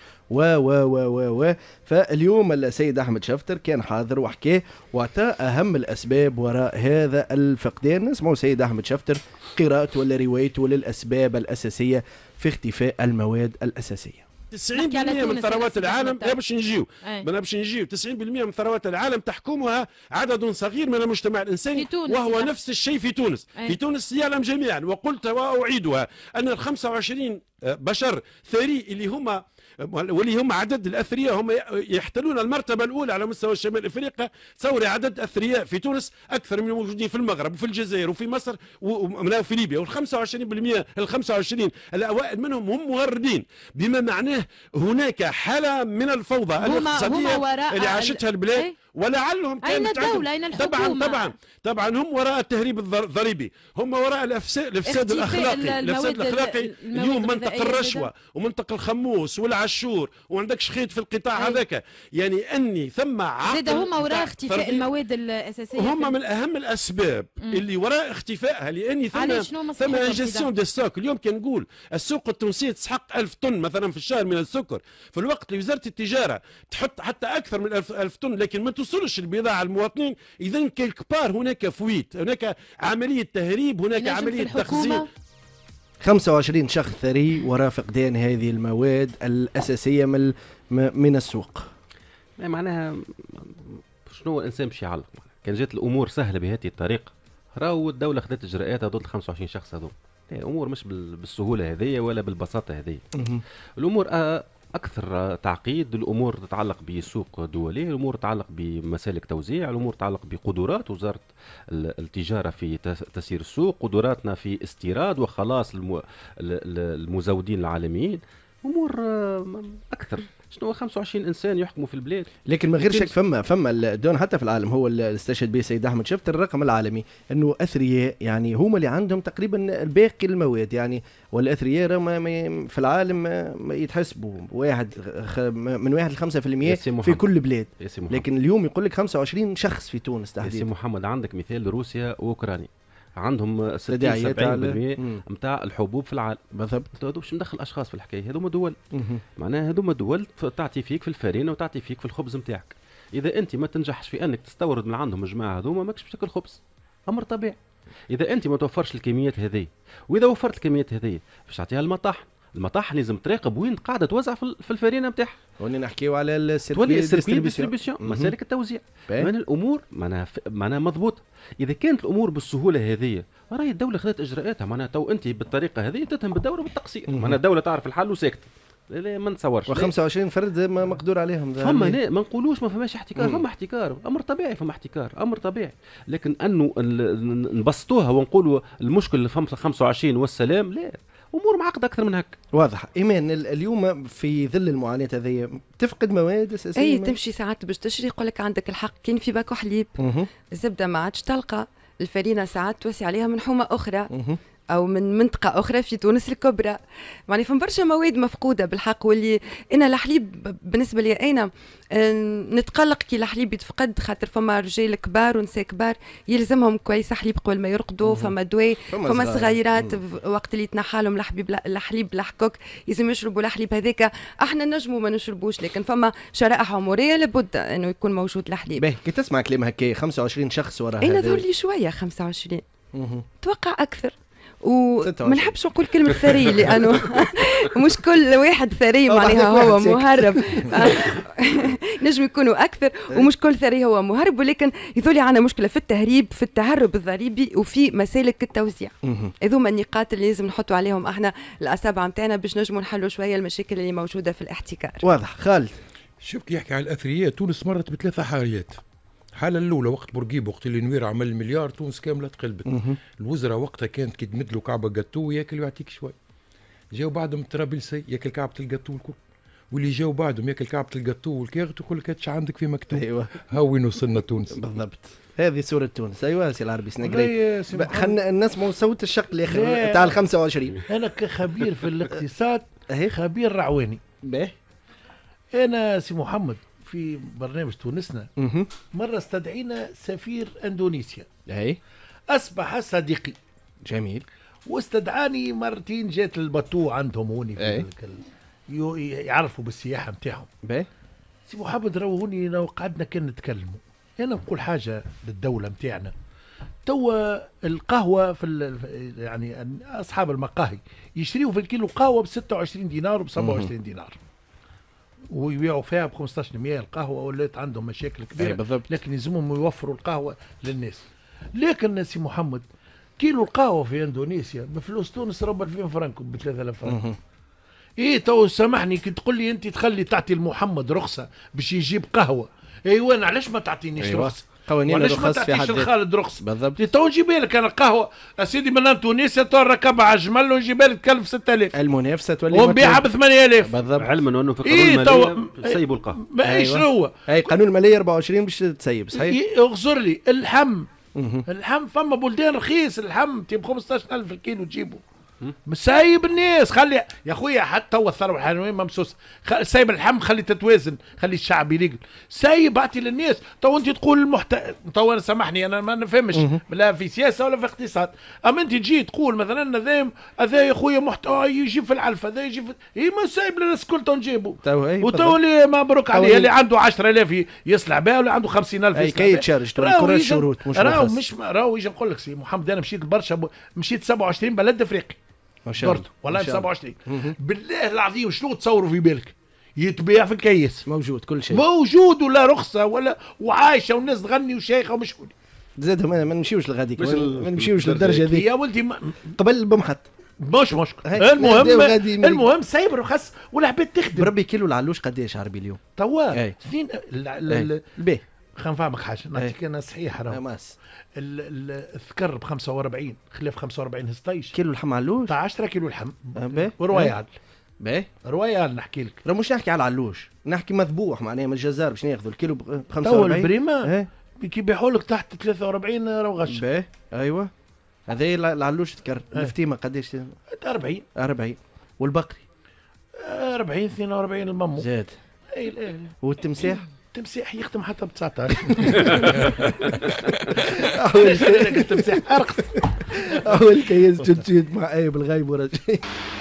و فاليوم السيد احمد شفتر كان حاضر وحكاه وعطى اهم الاسباب وراء هذا الفقدان. نسمعوا السيد احمد شفتر قراءته ولا روايته ولا الاسباب الاساسيه في اختفاء المواد الاساسيه. 90% من ثروات العالم باش نجيو ما باش نجيو 90% من ثروات العالم تحكمها عدد صغير من المجتمع الانساني، وهو نفس الشيء في تونس. في تونس يعلم جميعا، وقلت واعيدها ان ال 25 بشر ثري واللي هم عدد الاثرياء هم يحتلون المرتبه الاولى على مستوى شمال افريقيا. تصوري عدد اثرياء في تونس اكثر من الموجودين في المغرب وفي الجزائر وفي مصر وفي ليبيا. وال 25% ال 25 الاوائل منهم هم مغردين، بما معناه هناك حاله من الفوضى الاقتصاديه اللي عاشتها البلاد. ولعلهم كانت أين الدولة؟ أين الحكومة؟ طبعا هم وراء التهريب الضريبي، هم وراء الافساد الاخلاقي. اليوم منطق الرشوه ومنطق الخموس والعشور وعندكش خيط في القطاع هذاك، يعني اني ثم عقد هم وراء اختفاء المواد الاساسيه. هم من اهم الاسباب اللي وراء اختفائها، لاني ثم جيستيون دي ستوك. اليوم كان نقول السوق التونسيه تسحق 1000 طن مثلا في الشهر من السكر، في الوقت اللي وزاره التجاره تحط حتى اكثر من 1000 طن، لكن ما توصلش البضاعه المواطنين. اذا كيلك بار هناك فويت، هناك عمليه تهريب، هناك عمليه تخزين. 25 شخص ثري وراء فقدان هذه المواد الاساسيه من السوق. معناها شنو الانسان باش يعلق؟ كان جات الامور سهله بهذه الطريقه راهو الدوله خذت اجراءاتها ضد ال 25 شخص هذول. الامور مش بالسهوله هذه ولا بالبساطه هذه. الامور أكثر تعقيد. الأمور تتعلق بسوق دولي، الأمور تتعلق بمسالك توزيع، الأمور تتعلق بقدرات وزارة التجارة في تسيير السوق، قدراتنا في استيراد وخلاص المزودين العالميين. أمور أكثر. شنو 25 انسان يحكموا في البلاد. لكن من غير شك فما الدون حتى في العالم، هو اللي استشهد به السيد احمد شفت الرقم العالمي انه اثرياء يعني هم اللي عندهم تقريبا باقي المواد، يعني والاثرياء في العالم يتحسبوا من 1 ل 5% في كل بلاد. لكن اليوم يقول لك 25 شخص في تونس تحديدا. يا محمد عندك مثال روسيا واوكرانيا عندهم 60-70% نتاع الحبوب في العالم. بالضبط. باش ندخل اشخاص في الحكايه، هذوما دول معناها هذوما دول تعطي فيك في الفارينه وتعطي فيك في الخبز نتاعك. اذا انت ما تنجحش في انك تستورد من عندهم الجماعه هذوما ماكش باش تاكل خبز، امر طبيعي. اذا انت ما توفرش الكميات هذه، واذا وفرت الكميات هذه باش تعطيها المطاحن. المطاحن لازم تراقب وين قاعده توزع في الفارينه نتاعها. هوني نحكيو على السيركوي ديستريبيسيون، مسالك التوزيع. من الامور معناها مضبوط. اذا كانت الامور بالسهوله هذه راهي الدوله خذت اجراءاتها. معناها تو انت بالطريقه هذه تتهم بالدوله بالتقصير. معناها الدوله تعرف الحل وساكته. لا ما نتصورش. و25 فرد ما مقدور عليهم. فما لا ما نقولوش ما فماش احتكار، فما احتكار، امر طبيعي، فما احتكار امر طبيعي. لكن انه نبسطوها ونقولوا المشكل 25 والسلام، لا امور معقده اكثر من هكا. واضح. ايمان اليوم في ظل المعاناه هذه تفقد مواد اساسيه؟ اي تمشي ساعات باش تشري يقول لك عندك الحق كاين في باكو حليب، الزبده ما عادش تلقى، الفرينه ساعات توسي عليها من حومه اخرى او من منطقه اخرى في تونس الكبرى. يعني فما برشا مواد مفقوده بالحق، واللي انا الحليب بالنسبه لي انا نتقلق كي الحليب يتفقد، خاطر فما رجال كبار ونساء كبار يلزمهم كويس حليب قبل ما يرقدوا، فما دواء، فما صغيرات وقت اللي يتنحى لهم الحليب الحكوك يلزم يشربوا الحليب هذاك. احنا نجموا ما نشربوش، لكن فما شرائح عمريه لابد انه يكون موجود الحليب. باهي كي تسمع كلام هكا 25 شخص ورا هذا انا ظهر لي شويه 25 توقع اكثر. وما نحبش نقول كلمة ثري لأنه مش كل واحد ثري معناها هو مهرب نجم يكونوا أكثر ومش كل ثري هو مهرب، ولكن يظل عندنا مشكلة في التهريب، في التهرب الضريبي وفي مسالك التوزيع. هذوما النقاط اللي لازم نحطوا عليهم احنا الأصابع متاعنا باش نجموا نحلوا شوية المشاكل اللي موجودة في الاحتكار. واضح. خالد شوف كي يحكي على الأثرياء، تونس مرت بثلاثة حالات. الحاله الاولى وقت بورقيبه، وقت اللي نوير عمل المليار تونس كامله تقلبت. الوزراء وقتها كانت كي تمد له كعبه جاتو ياكل ويعطيك شوي. جاو بعدهم الطرابلسي ياكل كعبه الجاتو الكل، واللي جاو بعدهم ياكل كعبه الجاتو والكاغت ويقول لك هاتش عندك في مكتوب. ايوه هاو وين وصلنا تونس بالضبط. هذه صورة تونس. ايوه سي العربي سنقري. خلنا الناس مو صوت الشق الاخر تاع ال 25. انا كخبير في الاقتصاد خبير رعواني. باهي انا سي محمد في برنامج تونسنا مرة استدعينا سفير اندونيسيا. اي اصبح صديقي. جميل. واستدعاني مرتين، جات البطو عندهم هوني في يعرفوا بالسياحة نتاعهم. باهي سي محمد روهوني لو قعدنا كان نتكلموا. انا نقول حاجة للدولة نتاعنا، توا القهوة في يعني اصحاب المقاهي يشتريوا في الكيلو قهوة ب 26 دينار وب 27 دينار ويبيعوا فيها ب 15% القهوه، ولات عندهم مشاكل كبيره. لكن يلزمهم يوفروا القهوه للناس. لكن سي محمد كيلو القهوه في اندونيسيا بفلوس تونس ربع 2000 فرنك ب 3000 فرنك. ايه تو سامحني كي تقول لي انت تخلي تعطي لمحمد رخصه باش يجيب قهوه، ايوه علاش ما تعطينيش رخصه؟ قوانين الرخص في حد خالد رخص بالضبط. تو نجيب لك انا القهوه اسيدي من تونسيا تو ركبها على الجمل ونجيب لك تكلف 6000. المنافسه تولي ونبيعها ب 8000 بالضبط. علما انه في القانون الماليه تسيبوا القهوه. ايش هو؟ اي قانون الماليه 24 باش تسيب صحيح. اغزر لي اللحم. اللحم فما بلدان رخيص اللحم تجيب 15000 الكيلو تجيبه. مسايب الناس خلي يا خويا حتى هو الثروه الحيوانيه ممسوس. سايب اللحم خلي تتوازن، خلي الشعب يليق. سايب اعطي للناس. تو انت تقول تو انا سامحني انا ما نفهمش لا في سياسه ولا في اقتصاد. اما انت تجي تقول مثلا هذا يا خويا محتوى يجي في العلف، هذا يجي في ما سايب للناس الكل تو نجيبوا. وتو اللي مبروك عليه اللي عنده 10000 يصلع بها ولا عنده 50000 يصلع بها. اي يتشارج كرة الشروط مش راهو يجي نقول لك سي محمد انا مشيت برشا مشيت 27 بلد افريقي. والله 27 بالله العظيم شنو تصوروا في بالك؟ يتباع في الكيس موجود كل شيء موجود ولا رخصه ولا وعايشه والناس تغني وشيخه ومشغول. زادهم ما نمشيوش لغاديك ما نمشيوش للدرجه ذيك يا ولدي قبل بمحط مش مشكل. المهم سايب رخص والعباد تخدم. بربي كيلو العلوش قداش عربي اليوم؟ توا اثنين البيه خلينا نفهمك حاجه نعطيك انا صحيح راه الذكر ب 45 خلاف 45 هستيش كيلو اللحم علوش 10 كيلو لحم ورويال باهي رويال نحكي لك راه مش نحكي على العلوش نحكي مذبوح معناها من الجزار باش ناخذوا الكيلو ب 45 تو البريمه كي يبيعوا لك تحت 43 راه غش باهي ايوه هذا العلوش ذكر الفتيمه قداش 40 والبقري 40 42 الممو زاد والتمساح التمساح يختم حتى ب 19 التمساح ارخص اول كيس جد مع ايب الغايب ورا شيء.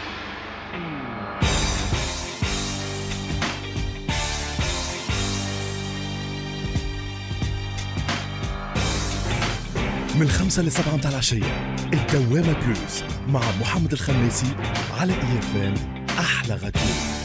من 5 ل7 متاع العشية الدوامة بلوس مع محمد الخميسي على EFM أحلى غدير.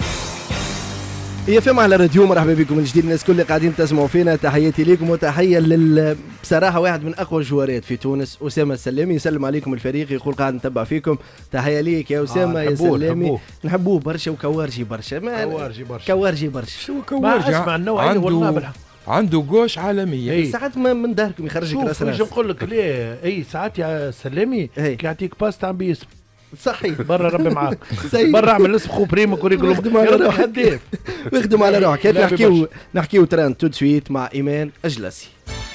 EFM على راديو. مرحبا بكم من جديد الناس كل اللي قاعدين تسمعوا فينا. تحياتي لكم وتحية بصراحة واحد من أقوى الجوارات في تونس أسامة السلامي. يسلم عليكم الفريق يقول قاعد نتبع فيكم. تحية ليك يا أسامة يا سلامي. نحبوه برشا وكوارجي برشا كوارجي برشا شو كوارجي عنده قوش عالمية. ساعات من داركم يخرجك راس شوف نقول لك ليه اي ساعات يا سلامي كي يعطيك باست عم بيسم صحيح برا ربي معاك برا اعمل اسم خو بريمك وريقول اخدم على روحك هداف اخدم على روحك. نحكيو تران تو سويت مع ايمان اجلسي.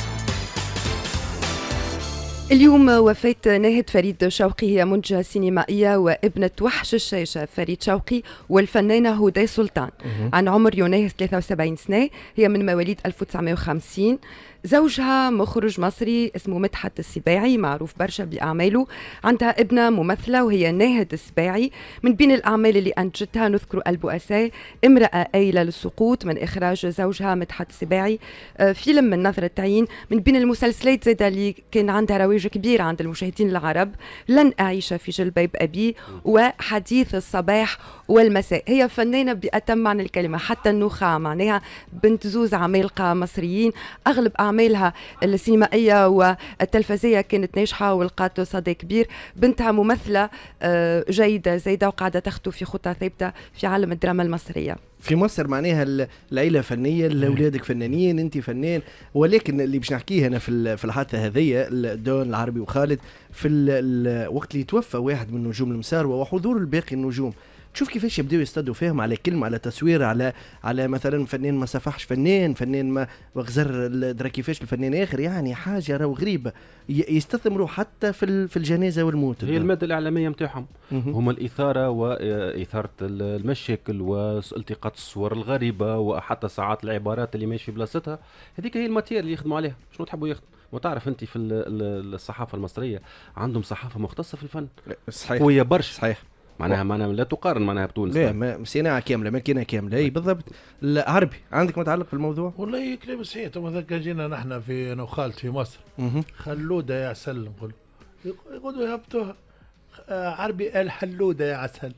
اليوم وفاة ناهد فريد شوقي، هي منتجة سينمائية وابنة وحش الشاشة فريد شوقي والفنانة هدى سلطان. عن عمر يناهز 73 سنة، هي من مواليد 1950. زوجها مخرج مصري اسمه مدحت السباعي، معروف برشا بأعماله. عندها ابنة ممثلة وهي ناهد السباعي. من بين الأعمال اللي أنتجتها نذكر البؤساء، امرأة آيلة للسقوط من إخراج زوجها مدحت السباعي، فيلم من نظرة عين. من بين المسلسلات زاد اللي كان عندها رواج كبير عند المشاهدين العرب، لن أعيش في جلباب أبي وحديث الصباح والمساء. هي فنانة بأتم معنى الكلمة، حتى النخاع معناها بنت زوز عمالقة مصريين. أغلب أعمالها السينمائية والتلفزية كانت ناجحة ولقات صدى كبير. بنتها ممثلة جيدة زايدة وقاعدة تخطو في خطى ثابتة في عالم الدراما المصرية. في مصر معناها العيله فنيه، اولادك فنانين، انت فنان، ولكن اللي باش نحكيه هنا في الحادثه هذه دون العربي وخالد في الوقت اللي توفى واحد من نجوم المساروه وحضور الباقي النجوم، تشوف كيفاش يبداو يصطادوا فيهم على كلمه، على تصوير، على مثلا فنان ما صفحش فنان ما غزر درا كيفاش الفنان اخر، يعني حاجه راهو غريبه. يستثمروا حتى في الجنازه والموت. هي الماده الاعلاميه نتاعهم هما الاثاره واثاره المشاكل والتقاط الصور الغريبه وحتى ساعات العبارات اللي ماشي بلاصتها. هذيك هي الماتير اللي يخدموا عليها. شنو تحبوا يخدموا؟ وتعرف انت في الصحافه المصريه عندهم صحافه مختصه في الفن صحيح قويه برشا. صحيح. معناها لا تقارن معناها بتونس. لا صناعه كامله، ماكينه كامله. اي بالضبط. عربي عندك متعلق في الموضوع؟ والله كلام صحيح. تو ذاك جينا نحن في انا وخالتي في مصر، خلوده يا عسل، يقولوا يهبطوها عربي الحلوده يا عسل.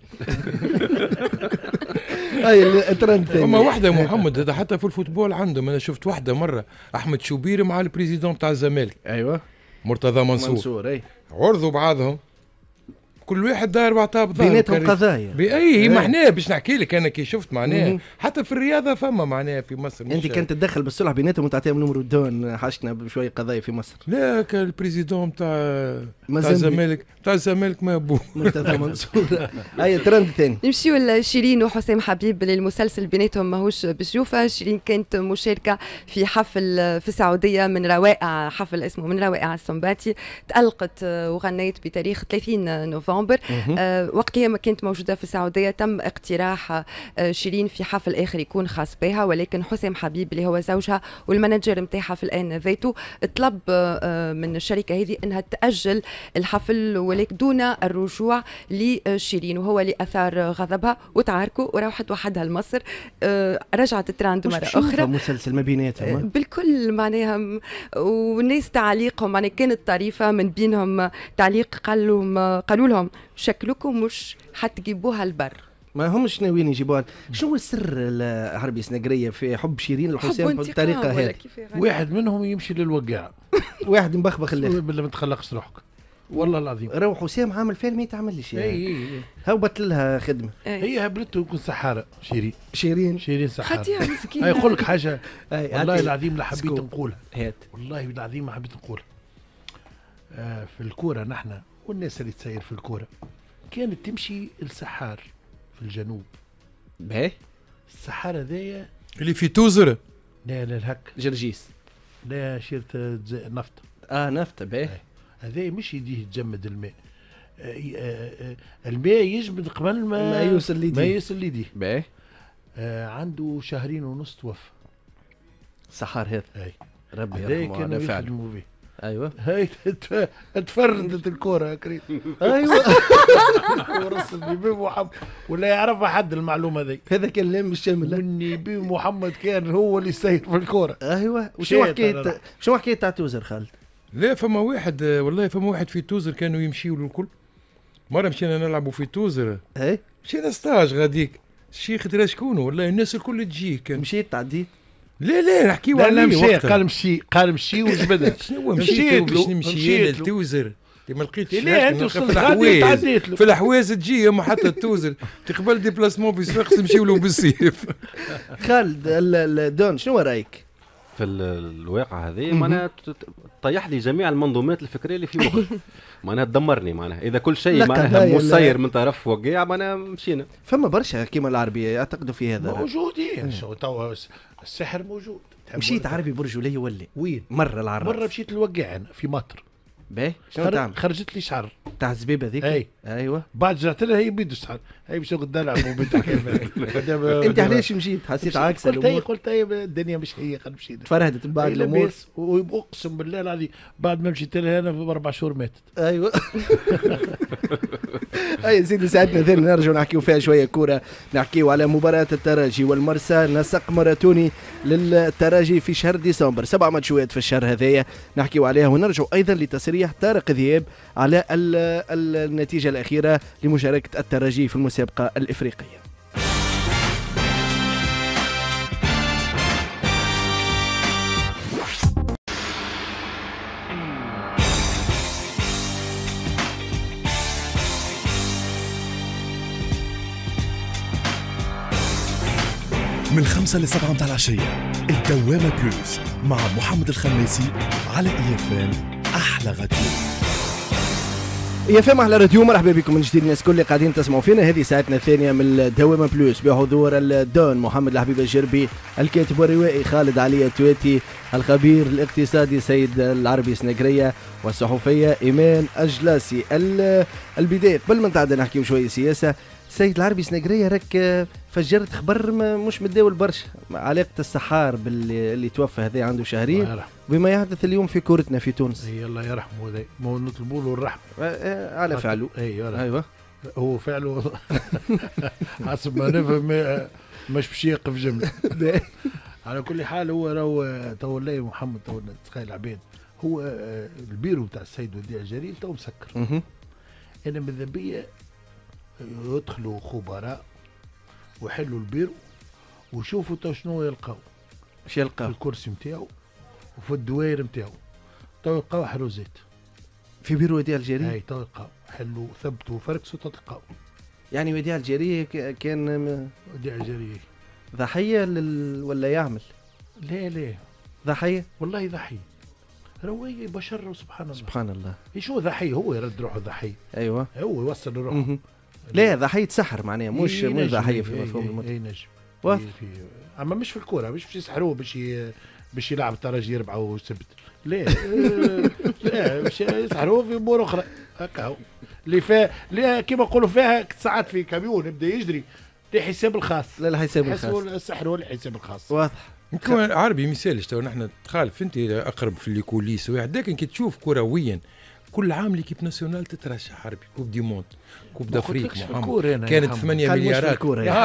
اي الترند ثاني. اما واحده محمد هذا حتى في الفوتبول عندهم. انا شفت واحده مره احمد شوبير مع البريزيدون بتاع الزمالك. ايوه مرتضى منصور. اي عرضوا بعضهم، كل واحد داير بعطاه بظهره بيناتهم قضايا. باي معناها باش نحكي لك انا كي شفت معناها حتى في الرياضه فما معناها في مصر. انت كنت تدخل بالصلح بيناتهم وتعطيهم نمرو الدون، حاشنا بشويه قضايا في مصر. لا كان البريزيدون تاع الزمالك ما ابوه مرتضى منصور. اي ترند ثاني. نمشيو لشيرين وحسام حبيب للمسلسل بيناتهم ماهوش بشوفه. شيرين كانت مشاركه في حفل في السعوديه من روائع، حفل اسمه من روائع السنباتي. تألقت وغنيت بتاريخ 30 نوفمبر. وقت هي ما كانت موجودة في السعودية تم اقتراح شيرين في حفل آخر يكون خاص بها، ولكن حسام حبيب اللي هو زوجها والمانجر متاعها في الآن ذاته طلب من الشركة هذه أنها تأجل الحفل ولكن دون الرجوع لشيرين، وهو اللي أثار غضبها وتعاركوا وروحت وحدها لمصر. رجعت التراند مرة أخرى. مسلسل ما بيناتهم بالكل معناها، والناس تعليقهم يعني كانت طريفة. من بينهم تعليق قالوا لهم شكلكم مش حتجيبوها البر. ما همش ناويين يجيبوها. شنو السر العربي سنقريه في حب شيرين لحسام بالطريقه هذه؟ واحد منهم يمشي للوقع، واحد مبخبخ اللي بالله ما تخلقش روحك والله العظيم. راهو حسام عامل فيلم ما يتعملش يعني. اي هوبت لها خدمه. هي هبلته يكون سحاره. شيرين سحاره. خطيره مسكينه. يقول لك حاجه والله العظيم لا حبيت نقولها. والله العظيم ما حبيت نقولها. في الكوره نحن والناس اللي تسير في الكوره كانت تمشي السحار في الجنوب. باهي السحاره ذايا اللي في توزر. لا الهك جرجيس. لا شيرة نفط. نفط. باهي هذا مش يديه يتجمد الماء. الماء يجمد قبل ما يوصل ليديه. باهي عنده 2.5 شهر توفى. السحار هذا. اي ربي يرحمه على فعله. ايوه هاي تفردت الكوره يا كريم. ايوه ورسل بي محمد ولا يعرفها حد المعلومه ذي. هذا كان لم الشامل. مني بي محمد كان هو اللي يسير في الكوره. ايوه. شو حكايه تاع توزر خالد؟ لا فما واحد والله فما واحد في توزر كانوا يمشيوا للكل. مره مشينا نلعبوا في توزر. اي مشينا ستاج غاديك الشيخ درا شكونه والله الناس الكل تجي. كان مشيت تعديت. لا نحكيو عليه. لا مشي قال مشي وجبدها. شنو مشيت باش نمشي للتوزر ما لقيتش. لا انت في الحواز تجي اما حتى التوزر تقبل ديبلاسمون في صفاقس نمشيو له بالسيف. خالد دون شنو رايك؟ في الواقع هذا معناها طيح لي جميع المنظومات الفكريه اللي في مخي. معناها تدمرني. معناها اذا كل شيء معناها مسير من طرف وقيع معناها مشينا. فما برشا كيما العربيه يعتقدوا في هذا موجودين. توا السحر موجود. مشيت عربي برجوليه ولا وين؟ مره العرب مره مشيت الوقيع انا في مطر. باهي شنو تعمل؟ خرجت لي شعر تاع الزبيبه ذيك. ايوه بعد رجعت لها هي بيدو الشعر. هي باش نلعب انت علاش مشيت؟ حسيت عكس الامور؟ قلت هي الدنيا مش هي خلينا نمشي. تفرهدت من بعد الامور. واقسم بالله العظيم بعد ما مشيت لها انا ب4 شهور ماتت. ايوه. اي سيدي ساعتنا ثاني نرجع نحكيو فيها شويه كوره، نحكيو على مباراه الترجي والمرسى، نسق ماراثوني للترجي في شهر ديسمبر، 7 ماتشات في الشهر هذايا نحكيو عليها، ونرجع ايضا لتصريح طارق ذياب على النتيجه الاخيره لمشاركه الترجي في المسابقه الافريقيه. من 5 ل 7 متاع العشية الدوامة بلوس مع محمد الخميسي على EFM أحلى راديو. EFM أحلى راديو، مرحبا بكم من جديد الناس كل اللي قاعدين تسمعوا فينا. هذه ساعتنا الثانية من الدوامة بلوس بحضور الدون محمد الحبيب الجربي، الكاتب والروائي خالد علي التويتي، الخبير الاقتصادي سيد العربي سنقرية، والصحفية إيمان أجلاسي. البداية قبل ما نتعدى نحكيو شوية سياسة، سيد العربي سنقرية راك فجرت خبر مش متداول برشا، علاقة السحار اللي توفى هذا عنده شهرين بما يحدث اليوم في كورتنا في تونس. اي الله يرحمه، هذا ما نطلبوا له الرحمة على فعله. ايوه هو فعله حسب ما نفهم مش باش يقف جملة. على كل حال هو راهو تو والله محمد تو تخيل العباد، هو البيرو تاع السيد وديع جليل تو مسكر. انا ماذا بيا يدخلوا خبراء ويحلوا البيرو ويشوفوا تو شنو يلقاو. اش يلقاو؟ في الكرسي نتاعو وفي الدوائر نتاعو تو يلقاو حروزات في بيرو وديع الجيري. اي تو يلقاو حلوا ثبتوا فركسوا تلقاو. يعني وديع الجيري كان وديع الجيري ضحيه ولا يعمل؟ لا ضحيه والله ضحيه. روي بشر سبحان الله. سبحان الله. شو ضحيه؟ هو يرد روحه ضحيه. ايوه هو يوصل روحه. لا ضحيه سحر معناها مش ضحيه في مفهوم المطلق. اي نجم. اما مش في الكوره، مش باش يسحروه باش يلعب الترجي يربع وسبت. لا لا باش يسحروه في امور اخرى هكا هو اللي كيما نقولوا فيها ساعات في كاميون يبدا يجري لحساب الخاص. لا الحساب الخاص السحر هو الحساب الخاص. واضح. كون عربي مثالش تو نحن تخالف انت اقرب في الكوليس واحد، لكن كي تشوف كرويا كل عام ليكيب ناسيونال تترشح عربي كوب دي موند كوب دافريك محمد كانت 8 مليارات.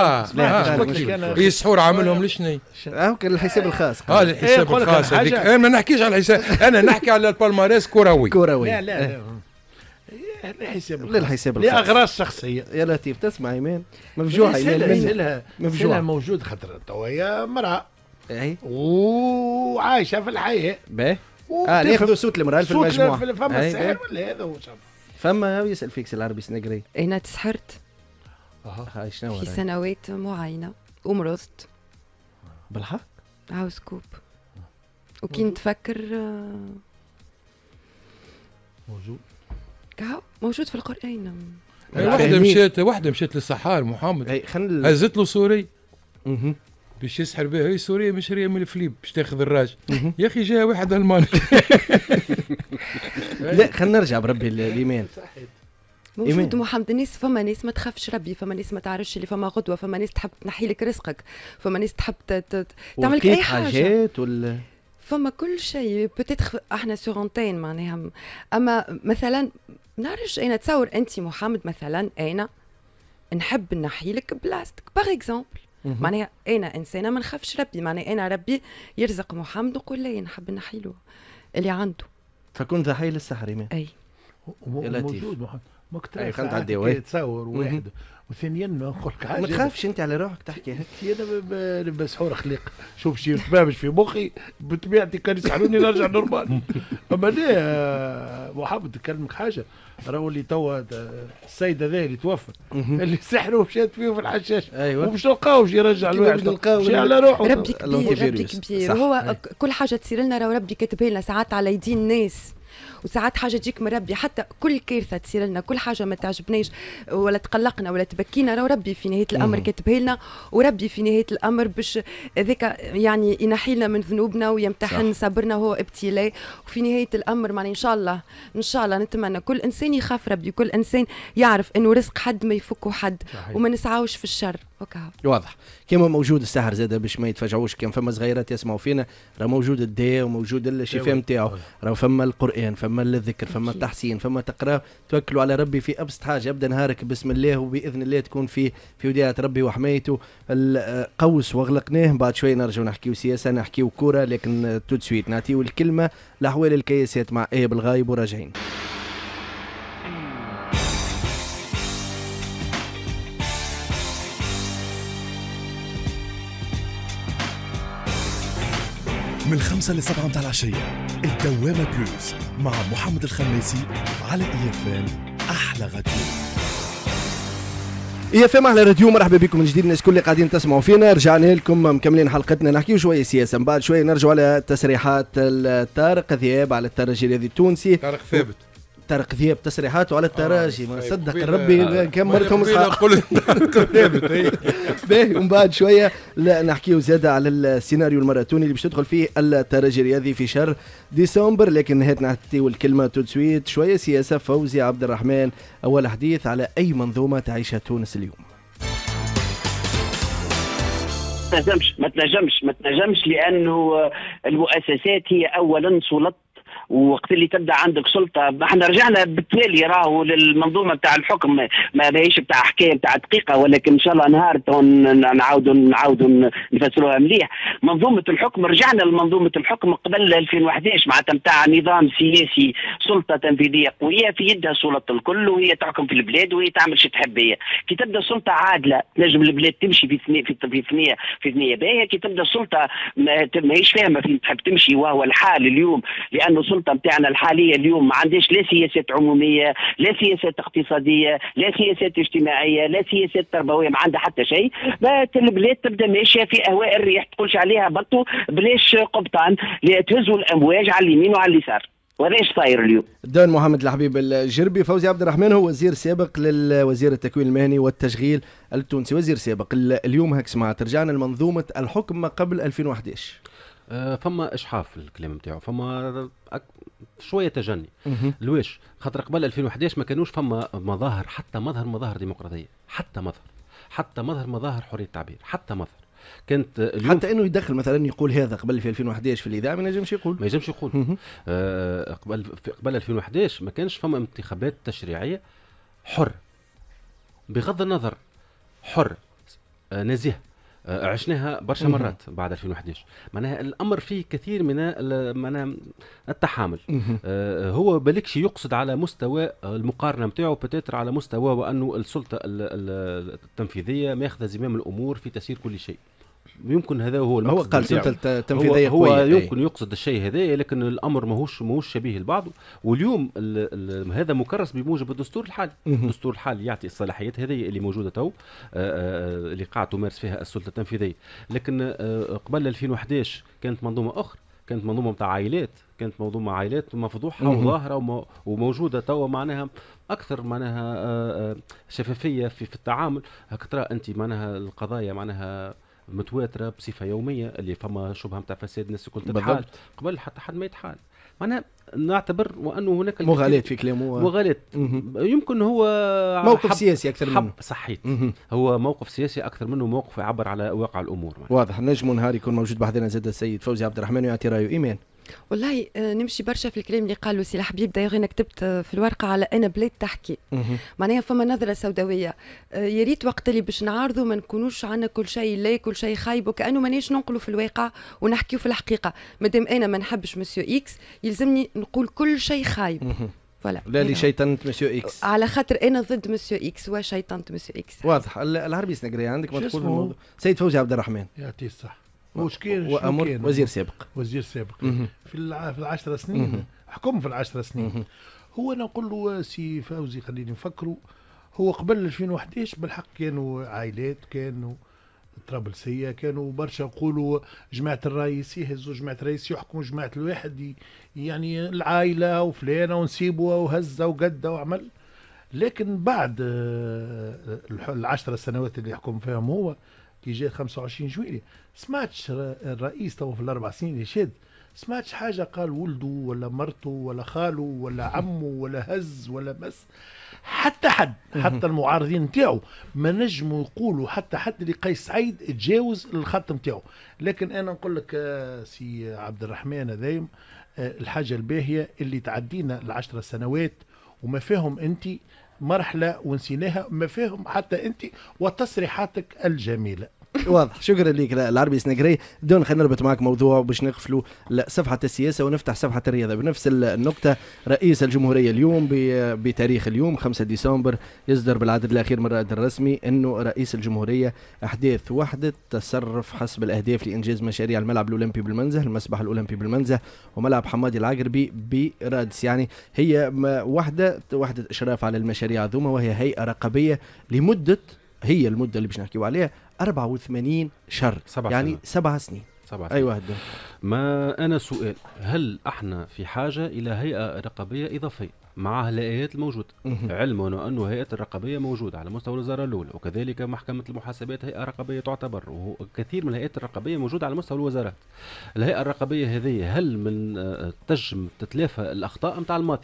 يسحور عاملهم لشني؟ كان الحساب الخاص. الحساب الخاص هذيك انا ما نحكيش على الحساب، انا نحكي على البالماريس كروي. لا الحساب لأغراض شخصية. يا لطيف تسمع ايمان مفجوعة ايمان مفجوعة موجود خاطر توا هي مرأة وعايشة في الحياة. باهي ناخذوا صوت المرأة في المجموعة. فما السحر ولا هذا هو فما يسأل فيك العربي سنقري. أنا تسحرت هاي شنو في سنوات معينة ومرضت بالحق. عاوز كوب وكي نتفكر موجود في القرآن. واحدة مشات للصحار محمد هزت له سوري باش يسحر بها. هي سوريا مش هي من الفليب باش تاخذ الراج. يا اخي جاء واحد الماني. لا خلينا نرجع بربي الايمان. موجود محمد. الناس فما ناس ما تخافش ربي، فما ناس ما تعرفش اللي فما غدوه، فما ناس تحب تنحي لك رزقك، فما ناس تحب تعمل لك اي حاجه فما كل شيء. بوتيتر احنا سور انتين معناها. اما مثلا نعرفش انا تصور انت محمد مثلا انا نحب نحي لك بلاستيك باغ اكزومبل، معناها انا انسانه ما نخافش ربي، معناها انا ربي يرزق محمد نقول لي نحب نحي له اللي عنده، فكون ضحيه للسحر. اي موجود محمد مكتئب ساعات تصور واحد. وثانيا نقول لك حاجه، ما تخافش انت على روحك تحكي هيك. انا مسحور خليق، شوف شي تبابش في مخي بطبيعتي كان يسحلوني نرجع نورمال. اما انا محمد نكلمك حاجه، راهو اللي توا السيد هذا اللي توفى اللي سحروا ومشات فيه في الحشاش، ايوه ومش نلقاوش يرجع الواحد، مشي على روحه. ربي كبير، ربي كبير. هو كل حاجه تصير لنا راهو ربي كاتبها لنا، ساعات على يدين الناس وساعات حاجه تجيك من ربي. حتى كل كارثه تصير لنا، كل حاجه ما تعجبناش ولا تقلقنا ولا تبكينا، راهو ربي في نهايه الامر كاتبها لنا، وربي في نهايه الامر باش ذاك يعني ينحي لنا من ذنوبنا ويمتحن صبرنا، وهو ابتلاء. وفي نهايه الامر معناها ان شاء الله نتمنى كل انسان يخاف ربي، كل انسان يعرف انه رزق حد ما يفكه حد، وما نسعاوش في الشر. واضح. كما موجود السحر زاده باش ما يتفاجعوش، كان فما صغيرات يسمعوا فينا، راه موجود الداء وموجود الشفاء نتاعو، راه فما القران، فما الذكر، فما التحسين، فما تقرا، توكلوا على ربي في ابسط حاجه. ابدا نهارك بسم الله، وباذن الله تكون في وديعه ربي وحمايته. قوس واغلقناه. بعد شويه نرجعوا نحكيو سياسه، نحكيو كوره، لكن تو سويت نعطيو الكلمه لاحوال الكياسات مع ايهاب الغايب وراجعين. من 5 ل 7 متاع العشية الدوامة بلوز مع محمد الخميسي على EFM أحلى راديو. EFM أحلى راديو. مرحبا بكم من جديد الناس كل اللي قاعدين تسمعوا فينا. رجعنا لكم مكملين حلقتنا، نحكيو شوية سياسة، من بعد شوية نرجعوا على تصريحات طارق ذياب على الترجي الرياضي التونسي. طارق ذياب تصريحاته على التراجي، ما صدق ربي كم مرتهم نقول طارق ثابت. باهي. ومن بعد شويه نحكيو زاده على السيناريو الماراثوني اللي باش تدخل فيه الترجي الرياضي في شهر ديسمبر، لكن نهاية نعطيو الكلمه تو سويت. شويه سياسه. فوزي عبد الرحمن اول حديث على اي منظومه تعيشها تونس اليوم. ما تنجمش لانه المؤسسات هي اولا سلطه، وقت اللي تبدا عندك سلطه. احنا رجعنا بالتالي راهو للمنظومه بتاع الحكم، ما بهيش بتاع حكايه بتاع دقيقه، ولكن ان شاء الله نهار نعاودوا نفسروها مليح. منظومه الحكم، رجعنا لمنظومه الحكم قبل 2011 معناتها بتاع نظام سياسي، سلطه تنفيذيه قويه في يدها سلطه الكل، وهي تحكم في البلاد وهي تعمل شي تحب. هي كي تبدا سلطه عادله تنجم البلاد تمشي في ثنيه باهيه. كي تبدا سلطه ماهيش فاهمه فين تحب تمشي، وهو الحال اليوم، لانه السلطه نتاعنا الحاليه اليوم ما عندهاش لا سياسات عموميه، لا سياسات اقتصاديه، لا سياسات اجتماعيه، لا سياسات تربويه، ما عندها حتى شيء. البلاد تبدا ماشيه في اهواء الريح، تقولش عليها بطو بلاش قبطان، تهزوا الامواج على اليمين وعلى اليسار. وهذا ايش صاير اليوم؟ دون محمد الحبيب الجربي. فوزي عبد الرحمن هو وزير سابق للوزير التكوين المهني والتشغيل التونسي، وزير سابق. اليوم هيك سمعت رجعنا لمنظومه الحكم ما قبل 2011. فما اشحاف في الكلام نتاعو، فما شويه تجني. لويش؟ خاطر قبل 2011 ما كانوش فما مظاهر، حتى مظهر ديمقراطيه، حتى مظهر حريه التعبير، حتى مظهر. كانت اليوم حتى انه يدخل مثلا يقول هذا قبل في 2011 في الاذاعه ما ينجمش يقول. قبل 2011 ما كانش فما انتخابات تشريعيه حر، بغض النظر حر نزيه. عشناها برشا مرات بعد 2011. معناها الامر فيه كثير من التحامل. هو بالكش يقصد على مستوى المقارنه نتاعو بتاتر على مستوى وانه السلطه التنفيذيه ماخذه زمام الامور في تسيير كل شيء. يمكن هذا هو المقصد. هو قال سلطه التنفيذيه هو يمكن يقصد الشيء هذا، لكن الامر ماهوش شبيه لبعضه. واليوم هذا مكرس بموجب الدستور الحالي. الدستور الحالي يعطي الصلاحيات هذه اللي موجوده تو، اللي قاعد تمارس فيها السلطه التنفيذيه. لكن قبل 2011 كانت منظومه اخرى، كانت منظومه نتاع عائلات، كانت منظومه عائلات مفضوحه وظاهره وموجوده تو، معناها اكثر معناها شفافيه في التعامل. هكا ترى انت معناها القضايا معناها متواتره بصفه يوميه، اللي فما شبهه نتاع فساد الناس الكل تتحال قبل حتى حد ما يتحال. معناها نعتبر وانه هناك مغالاه في كلامه، مغالاه. يمكن هو موقف سياسي اكثر منه. صحيت. هو موقف سياسي اكثر منه موقف يعبر على واقع الامور. واضح. نجم نهار يكون موجود بحذنا زاد السيد فوزي عبد الرحمن ويعطي رايه. ايمان والله نمشي برشا في الكلام اللي قالوا سي الحبيب. دايوغ انا كتبت في الورقه على انا بلاد تحكي. معناها فما نظره سوداويه. يا ريت وقت اللي باش نعارضوا ما نكونوش عندنا كل شيء لا كل شيء خايب، وكانه مانيش ننقلوا في الواقع ونحكيوا في الحقيقه. مادام انا ما نحبش مسيو اكس يلزمني نقول كل شيء خايب. فوالا. لا اللي شيطنت مسيو اكس على خاطر انا ضد مسيو اكس وشيطنت مسيو اكس. واضح. العربي سنقري عندك ما تقول الموضوع. سيد فوزي عبد الرحمن يعطيه الصح. واش كان وزير سابق. وزير سابق في العشر سنين حكم في العشر سنين. هو انا نقول له سي فوزي خليني نفكروا، هو قبل 2011 بالحق كانوا عائلات، كانوا طرابلسيه، كانوا برشا نقولوا جماعه الرئيس يهزوا جماعه الرئيس يحكموا جماعه الواحد، يعني العائله وفلانه ونسيبوها وهزه وقده وعمل. لكن بعد العشر سنوات اللي يحكم فيهم هو كي جاء 25 جويلية سمعتش الرئيس تو في الاربع سنين اللي شاد سمعتش حاجه قال ولده ولا مرته ولا خاله ولا عمه ولا هز ولا مس حتى حد، حتى المعارضين نتاعو ما نجموا يقولوا حتى حد اللي قيس سعيد تجاوز الخط نتاعو. لكن انا نقول لك سي عبد الرحمن هذايم الحاجه الباهيه اللي تعدينا العشر سنوات وما فيهم انت مرحله ونسيناها، ما فيهم حتى انت وتصريحاتك الجميله. واضح. شكرا لك العربي سنقري. دون خلينا نربط معك موضوع باش نقفلوا صفحه السياسه ونفتح صفحه الرياضه بنفس النقطه. رئيس الجمهوريه اليوم بتاريخ اليوم 5 ديسمبر يصدر بالعدد الاخير من الرائد الرسمي انه رئيس الجمهوريه احداث وحده تصرف حسب الاهداف لانجاز مشاريع الملعب الاولمبي بالمنزه، المسبح الاولمبي بالمنزه، وملعب حمادي العقربي برادس. يعني هي وحده اشراف على المشاريع هذوما، وهي هيئه رقابيه لمده، هي المده اللي باش نحكيو عليها 84 شهر، يعني 7 سنين. ايوه هدو. ما انا سؤال، هل احنا في حاجه الى هيئه رقابيه اضافيه مع الهيئات الموجوده؟ علما انه هيئه الرقابيه موجوده على مستوى الوزاره الاولى، وكذلك محكمه المحاسبات هيئه رقابيه تعتبر، وكثير من الهيئات الرقابيه موجوده على مستوى الوزارات. الهيئه الرقابيه هذه هل من تنجم تتلافى الاخطاء نتاع الماضي؟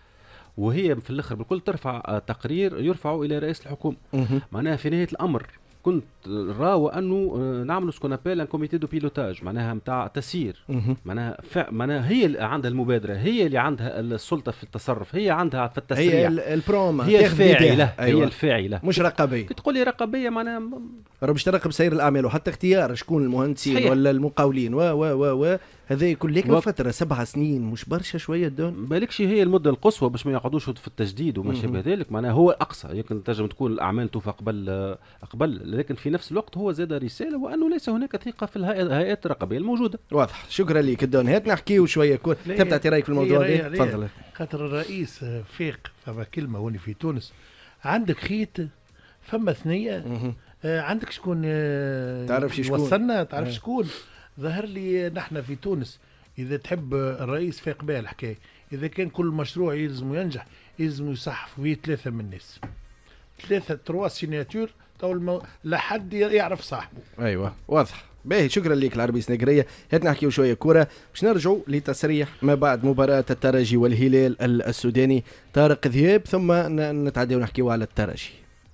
وهي في الاخر بالكل ترفع تقرير يرفع الى رئيس الحكومه. معناها في نهايه الامر كنت راوى انه نعملوا سكون ابيل ان كوميتي دو بيلوتاج، معناها نتاع تسيير، معناها هي اللي عندها المبادره، هي اللي عندها السلطه في التصرف، هي عندها في التسريع، هي البروما، هي الفاعله. أيوة. هي الفاعله مش رقابيه. تقول لي رقابيه معناها باش تراقب سير الاعمال وحتى اختيار شكون المهندسين ولا المقاولين و هذا يكون لك فتره 7 سنين مش برشا شويه دون؟ بالكش هي المده القصوى باش ما يقعدوش في التجديد وما شابه ذلك، معناها هو الاقصى. يمكن تنجم تكون الاعمال توفى قبل، لكن في نفس الوقت هو زاد رساله وانه ليس هناك ثقه في الهيئات الرقابيه الموجوده. واضح. شكرا لك الدون. هات نحكيو شويه تبدا تعطي رايك في الموضوع هذا. تفضل. خاطر الرئيس فيق فما كلمه هوني في تونس، عندك خيط فما ثنيه، عندك شكون تعرف شكون وصلنا، تعرف شكون ظهر لي. نحن في تونس اذا تحب الرئيس فيق بها الحكايه، اذا كان كل مشروع يلزم ينجح يلزم يصحف فيه 3 من الناس، 3 سيناتور لا حد يعرف صاحبه. ايوه واضح. باهي. شكرا لك العربي سنقريه. هات نحكيو شويه كوره باش نرجعوا لتصريح ما بعد مباراه الترجي والهلال السوداني طارق ذياب، ثم نتعداو نحكيو على الترجي.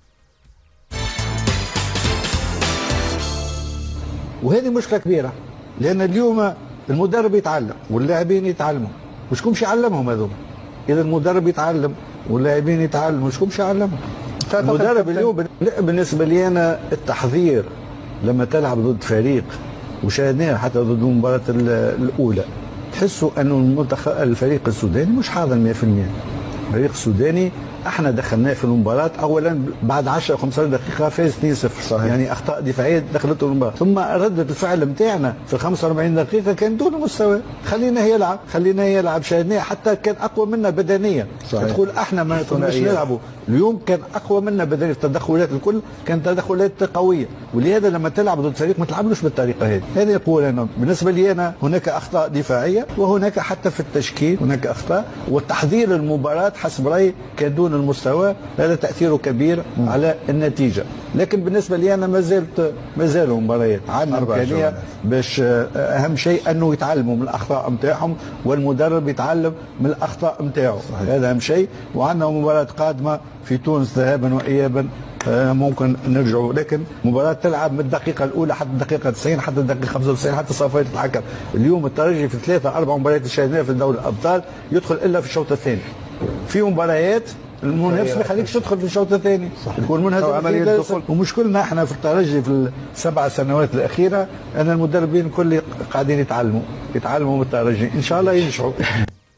وهذه مشكله كبيره، لان اليوم المدرب يتعلم واللاعبين يتعلموا، وشكون باش يعلمهم هذوما؟ اذا المدرب يتعلم واللاعبين يتعلموا، شكون باش يعلمهم؟ المدرب اليوم بالنسبه لي انا التحضير لما تلعب ضد فريق، وشاهدناه حتى ضد المباراه الاولى، تحسوا انه المنتخب الفريق السوداني مش حاضر 100%. الفريق السوداني احنا دخلناه في المباراه اولا بعد 10 15 دقيقه فاز 2-0 صحيح. يعني اخطاء دفاعيه دخلته المباراه، ثم رده الفعل نتاعنا في 45 دقيقه كان دون مستوى، خليناه يلعب شاهدناه حتى كان اقوى منا بدنيا صحيح. تقول احنا ما كناش نلعبوا، اليوم كان اقوى منا بدنيا، التدخلات الكل كانت تدخلات قويه، ولهذا لما تلعب ضد فريق ما تلعبلوش بالطريقه هذه يقول انا بالنسبه لي انا هناك اخطاء دفاعيه، وهناك حتى في التشكيل هناك اخطاء، والتحضير المباراه حسب رايي كان دون المستوى، هذا تاثيره كبير على النتيجه. لكن بالنسبه لي انا ما زالوا مباريات عندنا امكانيه باش اهم شيء انه يتعلموا من الاخطاء نتاعهم، والمدرب يتعلم من الاخطاء نتاعو، هذا اهم شيء. وعندنا مباراه قادمه في تونس ذهابا وايابا، ممكن نرجعوا، لكن مباراه تلعب من الدقيقه الاولى حتى الدقيقه 90 حتى الدقيقه 95 حتى صفايه الحكم. اليوم الترجي في 3 4 مباريات اللي شاهدناها في دوري الابطال يدخل الا في الشوط الثاني. في مباريات المنافس ما يخليكش تدخل في الشوط الثاني، يكون منها عمليه دخول. ومشكلنا احنا في الترجي في ال7 سنوات الاخيره ان المدربين كل قاعدين يتعلموا من الترجي، ان شاء الله ينجحوا.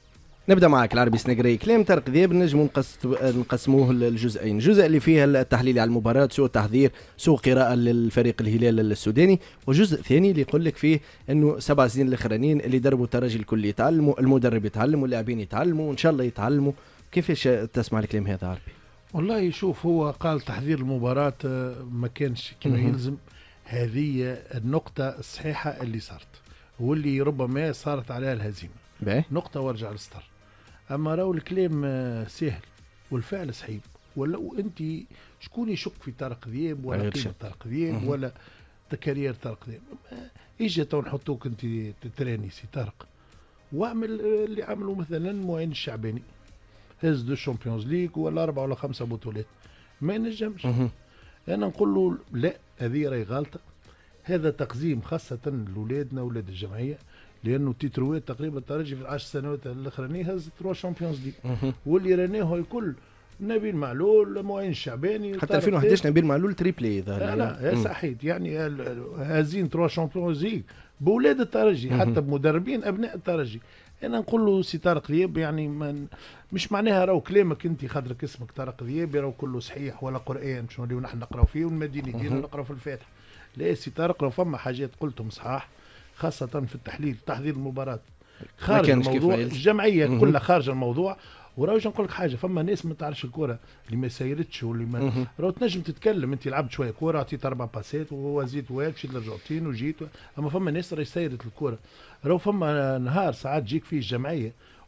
نبدا معك العربي سنقري. كلام طارق ذياب نجموا نقسموه لجزئين، جزء اللي فيه التحليل على المباراه، سوء تحضير، سوء قراءه للفريق الهلال السوداني، وجزء ثاني اللي يقول لك فيه انه 7 سنين الاخرانيين اللي دربوا الترجي الكل يتعلموا، المدرب يتعلم واللاعبين يتعلموا وان شاء الله يتعلموا. كيفاش تسمع الكلام هذا عربي؟ والله شوف، هو قال تحضير المباراه ما كانش كما يلزم. هذه النقطه الصحيحه اللي صارت واللي ربما صارت عليها الهزيمه، نقطه وارجع للستار. اما راهو الكلام سهل والفعل صعيب. ولو انت شكون يشك في طارق ذياب ولا قيمه طارق ذياب ولا تكارير طارق ذياب؟ اجي تو نحطوك انت تتراني سي طارق واعمل اللي عملوا مثلا معين الشعباني، هز دو الشامبيونز ليغ ولا 4 ولا 5 بطولات، ما ينجمش. انا نقول له لا، هذه راهي غلطه، هذا تقزيم خاصه لاولادنا اولاد الجمعيه، لانه تيتروات تقريبا الترجي في العشر سنوات الاخرانيه هز 3 شامبيونز ليغ، واللي راناه الكل نبيل معلول، معين الشعباني، حتى 2011 نبيل معلول تريبلي. لا صحيت يعني هازين 3 شامبيونز ليغ باولاد الترجي، حتى بمدربين ابناء الترجي. انا نقول له سي طارق ذياب يعني مش معناها راهو كلامك انت خاطرك اسمك طارق ذياب راهو كله صحيح ولا قران باش نوليو نحن نقراو فيه والمدينه ديالنا نقراو في الفاتحه. لا سي طارق راهو فما حاجات قلتهم صحاح، خاصه في التحليل تحضير المباراه خارج الموضوع، الجمعيه كلها خارج الموضوع. وراهو نقول لك حاجه، فما ناس ما تعرفش الكره اللي ما سايرتش واللي ما راهو تنجم تتكلم انت لعبت شويه كره عطيت 4 باسات وزيت مشيت للارجنتين وجيت، اما فما ناس راهي سايرت الكره. راهو فما نهار ساعات تجيك فيه الجمعيه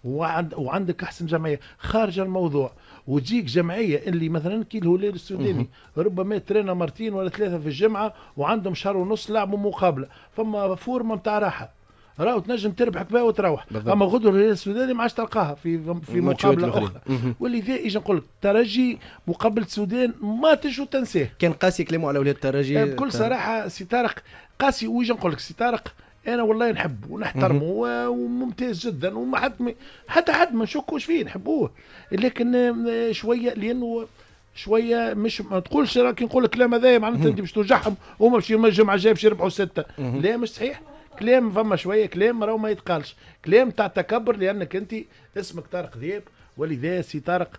وعندك احسن جمعيه خارج الموضوع، وتجيك جمعيه اللي مثلا كي الهلال السوداني ربما ترينا مرتين ولا 3 في الجمعه وعندهم شهر ونص لعبوا مقابله، فما فورمه نتاع راحه، راهو تنجم تربح كبا وتروح. اما غدوه الهلال السوداني ما عادش تلقاها في مقابله اخرى. ولذا اجي نقول لك ترجي مقابله السودان ما تجو تنساه. كان قاسي كلامه على اولاد الترجي بكل صراحه سي طارق قاسي. ويجي نقول لك سي طارق انا والله نحبه ونحترمه وممتاز جدا، وما حتى حد ما نشكوش فيه نحبوه، لكن شويه لانه شويه مش ما تقولش راكي نقول لك كلام هذايا معناتها انت باش توجعهم وهما باش الجمعه الجايه باش يربحوا 6. لا مش صحيح. كلام فما شويه كلام راهو ما يتقالش، كلام تاع تكبر لانك انت اسمك طارق ذياب. ولذا سي طارق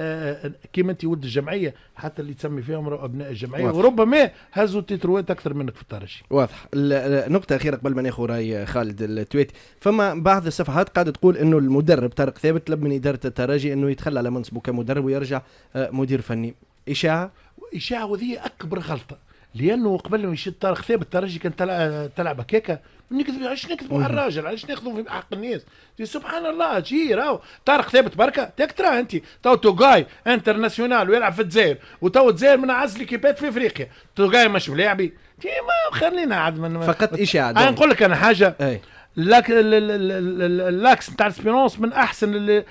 كيما انت ولد الجمعيه، حتى اللي تسمي فيهم راهو ابناء الجمعيه وربما هزوا تيتروات اكثر منك في الترجي. واضح. النقطه اخيره قبل ما ناخذ راي خالد التويتي، فما بعض الصفحات قاعده تقول انه المدرب طارق ثابت طلب من اداره الترجي انه يتخلى على منصبه كمدرب ويرجع مدير فني. اشاعه وذي اكبر غلطه، لانه قبل ما يشد طارق ثابت الترجي كان تلعب هكاكا. علاش نكذبوا على الراجل؟ علاش ناخذوا في حق الناس؟ سبحان الله جي راهو طارق ثابت بركه تاك ترى انت تو توغاي انترناسيونال ويلعب في الجزائر، وتو الجزائر من اعز ليكيبات في افريقيا، توغاي مش لاعبي ما خلينا عاد من فقط اشاعه. انا نقول لك انا حاجه اللاكس نتاع الاسبيرونس من احسن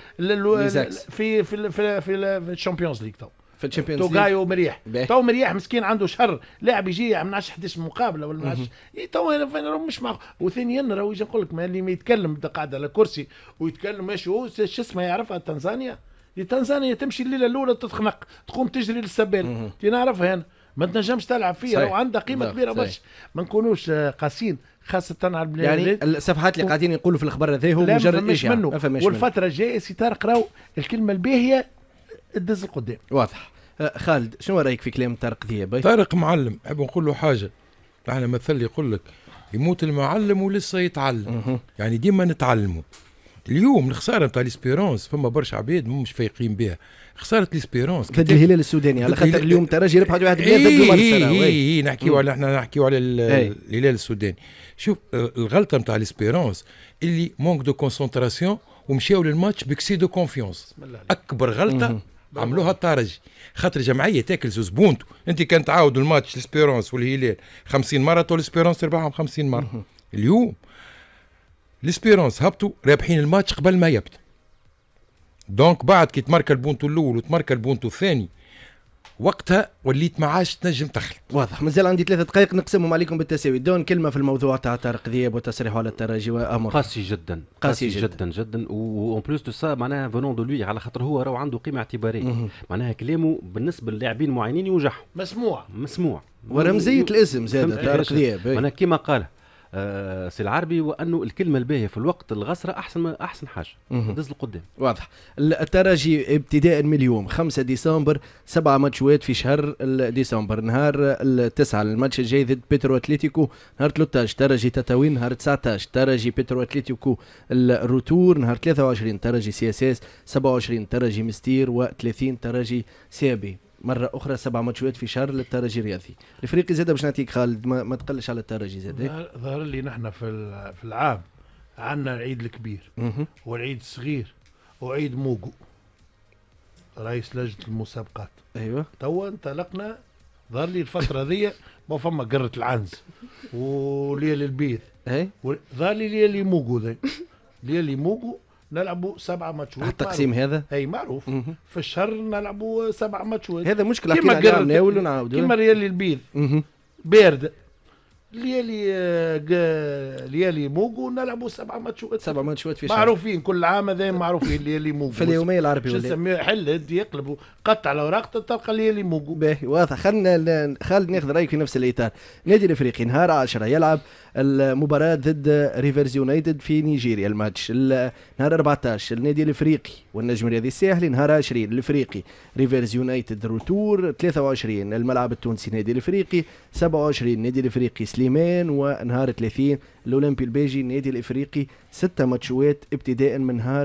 في الشامبيونز ليغ تو في الشامبيونز ليغ. توغايو مريح تو مريح مسكين عنده شهر لاعب يجي من 11 مقابله ولا من 10 تو مش معقول. وثانيا راهو يجي نقول لك اللي ما يتكلم قاعد على كرسي ويتكلم ماشي هو شو اسمه يعرفها تنزانيا تمشي الليله الاولى تتخنق تقوم تجري للسبال نعرفها انا ما تنجمش تلعب فيها وعندها قيمه كبيره برشا. ما نكونوش قاسيين خاصه على البلاد يعني الصفحات اللي قاعدين يقولوا في الخبر هذا هو مجرد اشاعه منه. والفتره الجايه سي طارق راهو الكلمه الباهيه تدز القدام. واضح. خالد شنو رايك في كلام طارق ذياب؟ طارق معلم، نحب نقول له حاجه، احنا مثل يقول لك يموت المعلم ولسه يتعلم. يعني ديما نتعلموا. اليوم الخساره نتاع ليسبيرونس فما برشا عباد مش فايقين بها، خساره ليسبيرونس ضد الهلال السوداني على خاطر اليوم ترجي ربح واحد بلاد نحكيو على الهلال السوداني. شوف الغلطه نتاع ليسبيرونس اللي مونك دو كونسونطراسيون ومشاو للماتش بكسي دو كونفيونس. اكبر غلطه عملوها الترجي، خاطر جمعيه تاكل زوز بونتو. انت كان تعاودوا الماتش ليسبيرونس والهلال 50 مره تو ليسبيرونس تربحهم 50 مره. اليوم ليسبيرونس هبطوا رابحين الماتش قبل ما يبدا، دونك بعد كي تماركا البونتو الاول وتماركا البونتو الثاني وقتها وليت ما عادش تنجم تخلط. واضح. مازال عندي 3 دقائق نقسمهم عليكم بالتساوي. دون كلمه في الموضوع تاع طارق ذياب وتصريحه على الترجي وامر قاسي جدا جدا وان بلوس دو سا معناها فونون دو لوي، على خاطر هو راهو عنده قيمه اعتباريه. معناها كلامه بالنسبه للاعبين معينين يوجعهم، مسموع ورمزيه الاسم زاد طارق ذياب. معناها كيما قال سي العربي، وانه الكلمه الباهيه في الوقت الغسره احسن حاجه تدز القدام. واضح. الترجي ابتداء من اليوم 5 ديسمبر 7 ماتشات في شهر ديسمبر. نهار 9 الماتش الجاي ضد بيترو اتليتيكو، نهار 13 ترجي تطاوين، نهار 19 ترجي بيترو اتليتيكو الروتور، نهار 23 ترجي سي اس اس، 27 ترجي مستير، و30 ترجي سي بي. مرة أخرى 7 ماتشات في شهر للترجي الرياضي. الإفريقي زاد باش نعطيك خالد، ما تقلش على الترجي زاد. ظهر لي نحن في العام عندنا العيد الكبير والعيد الصغير وعيد موجو رئيس لجنة المسابقات. أيوة توا انطلقنا. ظهر لي الفترة ذي ما فما قرة العنز وليالي البيض. ظهر لي ليالي موجو ذي ليالي موجو نلعبوا 7 ماتشات. التقسيم هذا اي معروف. في الشهر نلعبوا 7 ماتشات. هذا مشكله كيما قلنا ونعاودوا كيما ريال البيض بارده. ليالي موجو نلعبوا 7 ماتشات. 7 ماتشات في شهر معروفين كل عام. هذا معروفين ليالي موجو في اليوميه العربي شو نسميه حل يقلبوا قطع الاوراق تلقى ليالي موجو. باهي واضح. خلينا خالد ناخذ رايك في نفس الاطار. نادي الافريقي نهار 10 يلعب المباراة ضد ريفرز يونايتد في نيجيريا. الماتش نهار 14 النادي الافريقي والنجم الرياضي الساحلي، نهار 20 الافريقي ريفرز يونايتد روتور، 23 الملعب التونسي نادي الافريقي، 27 نادي الافريقي سليمان، ونهار 30 الاولمبي البيجي نادي الافريقي. 6 ماتشات ابتداء من نهار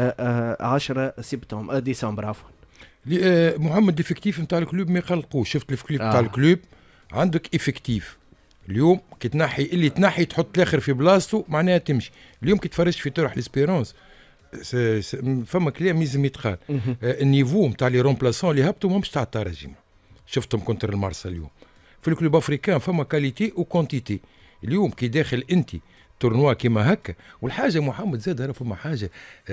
10 ديسمبر عفوا. محمد افكتيف نتاع الكلوب ما يقلقوش. شفت الافكتيف نتاع الكلوب عندك افكتيف اليوم كي تنحي اللي تنحي تحط الاخر في بلاصتو معناها تمشي. اليوم كي تفرجت في طرح ليسبيرونس فما كلام لازم يتقال. النيفو نتاع لي رومبلاسون اللي هبطوا ماهمش تاع الترجي. شفتهم كونتر المارسا اليوم في الكلوب افريكان فما كاليتي وكونتيتي. اليوم كي داخل انت تورنوا كيما هكا. والحاجه محمد زاد فما حاجه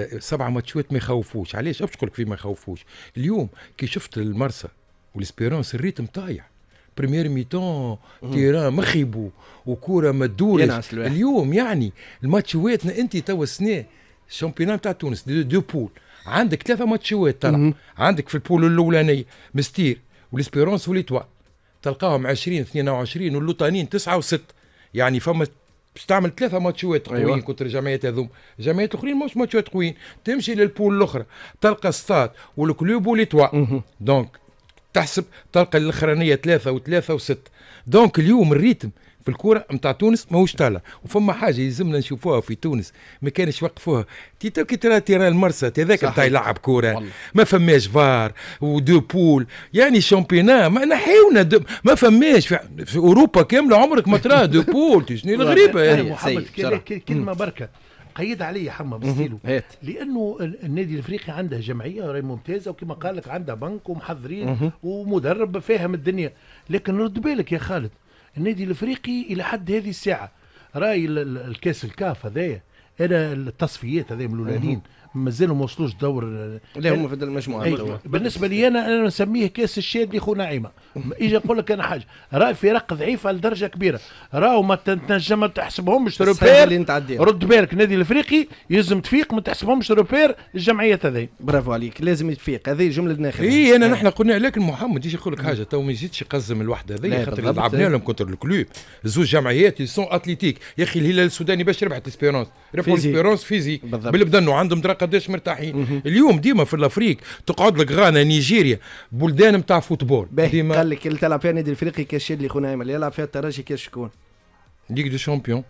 7 ماتشات ما يخوفوش. علاش باش نقول لك في ما يخوفوش؟ اليوم كي شفت المارسا والسبيرونس الريتم طايح. بريمير ميتون تيران مخيبو وكوره ما تدورش. اليوم يعني الماتشواتنا انت توا السنه الشامبيونان تاع تونس دو بول عندك 3 ماتشوات طلع. عندك في البول الاولانيه مستير والاسبيرونس وليتوا تلقاهم 20 22 واللوطانيين 9 و6. يعني فما باش تعمل 3 ماتشوات قويين كنت الجمعيات هذوم. الجمعيات الاخرين مش ماتشوات قويين. تمشي للبول الاخرى تلقى ستاد والكلوب وليتوا. دونك تحسب تلقى الاخرانيه 3 و3 و6. دونك اليوم الريتم في الكوره نتاع تونس ماهوش طالع. وفما حاجه يلزمنا نشوفوها في تونس ما كانش يوقفوها. كي ترى تيران المرسى هذاك نتاع يلعب كوره ما فماش فار ودو بول. يعني شامبيونا ما نحيونا ما فماش في اوروبا كامله عمرك ما ترى دو بول. شنو الغريبه هذه؟ محمد كلمه بركه قيد علي حما بستيلو. لانه النادي الافريقي عنده جمعيه راهي ممتازه وكما قال لك عنده بنك ومحضرين ومدرب فاهم الدنيا. لكن رد بالك يا خالد النادي الافريقي الى حد هذه الساعه راي الكاس الكاف هذايا انا التصفيات هذي من الاولانيين مازالوا ما وصلوش دور. لا هم في المجموعه. بالنسبه لي انا نسميه كاس الشادي خو نعيمه. يجي يقول لك انا حاجه راي فرق ضعيفه لدرجه كبيره راهو ما تنجم تحسبهمش روبير. رد بالك النادي الافريقي يلزم تفيق ما تحسبهمش روبير الجمعيات هذي. برافو عليك لازم يتفيق. هذه جمله ناخذ. اي انا نحن قلنا لكن محمد يجي يقول لك حاجه تو ما يزيدش يقزم الوحده هذه خاطر لعبنا لهم كونتر الكلوب زوج جمعيات يسون اتليتيك. يا اخي الهلال السوداني باش ربحت اسبيرونس ربحوا اسبيرونس فيزيك بالبدن عندهم درا قداش مرتاحين. اليوم ديما في الافريق تقعد لك غانا نيجيريا بلدان نتاع فوتبول. ديما قال لك اللي تلعب فيها النادي الافريقي كاس شادي خونا ايمن اللي يلعب فيها الترجي كاس شكون؟ ليغ دو شامبيون.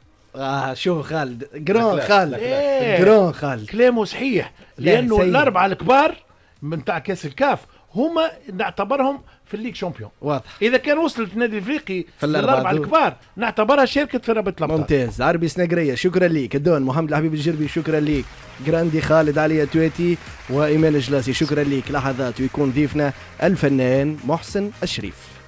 شوف خالد جرون خالد جرون خالد كلامه صحيح. لانه الاربعه الكبار من تاع كاس الكاف هما نعتبرهم في الليغ شامبيون. واضح. اذا كان وصلت النادي الافريقي في الاربعه الكبار نعتبرها شركه في رابطه الابطال. ممتاز. عربي سنقريه شكرا ليك. الدون محمد الحبيب الجربي شكرا ليك. جراندي خالد علي تويتي وايمان الجلاسي شكرا ليك. لحظات ويكون ضيفنا الفنان محسن الشريف.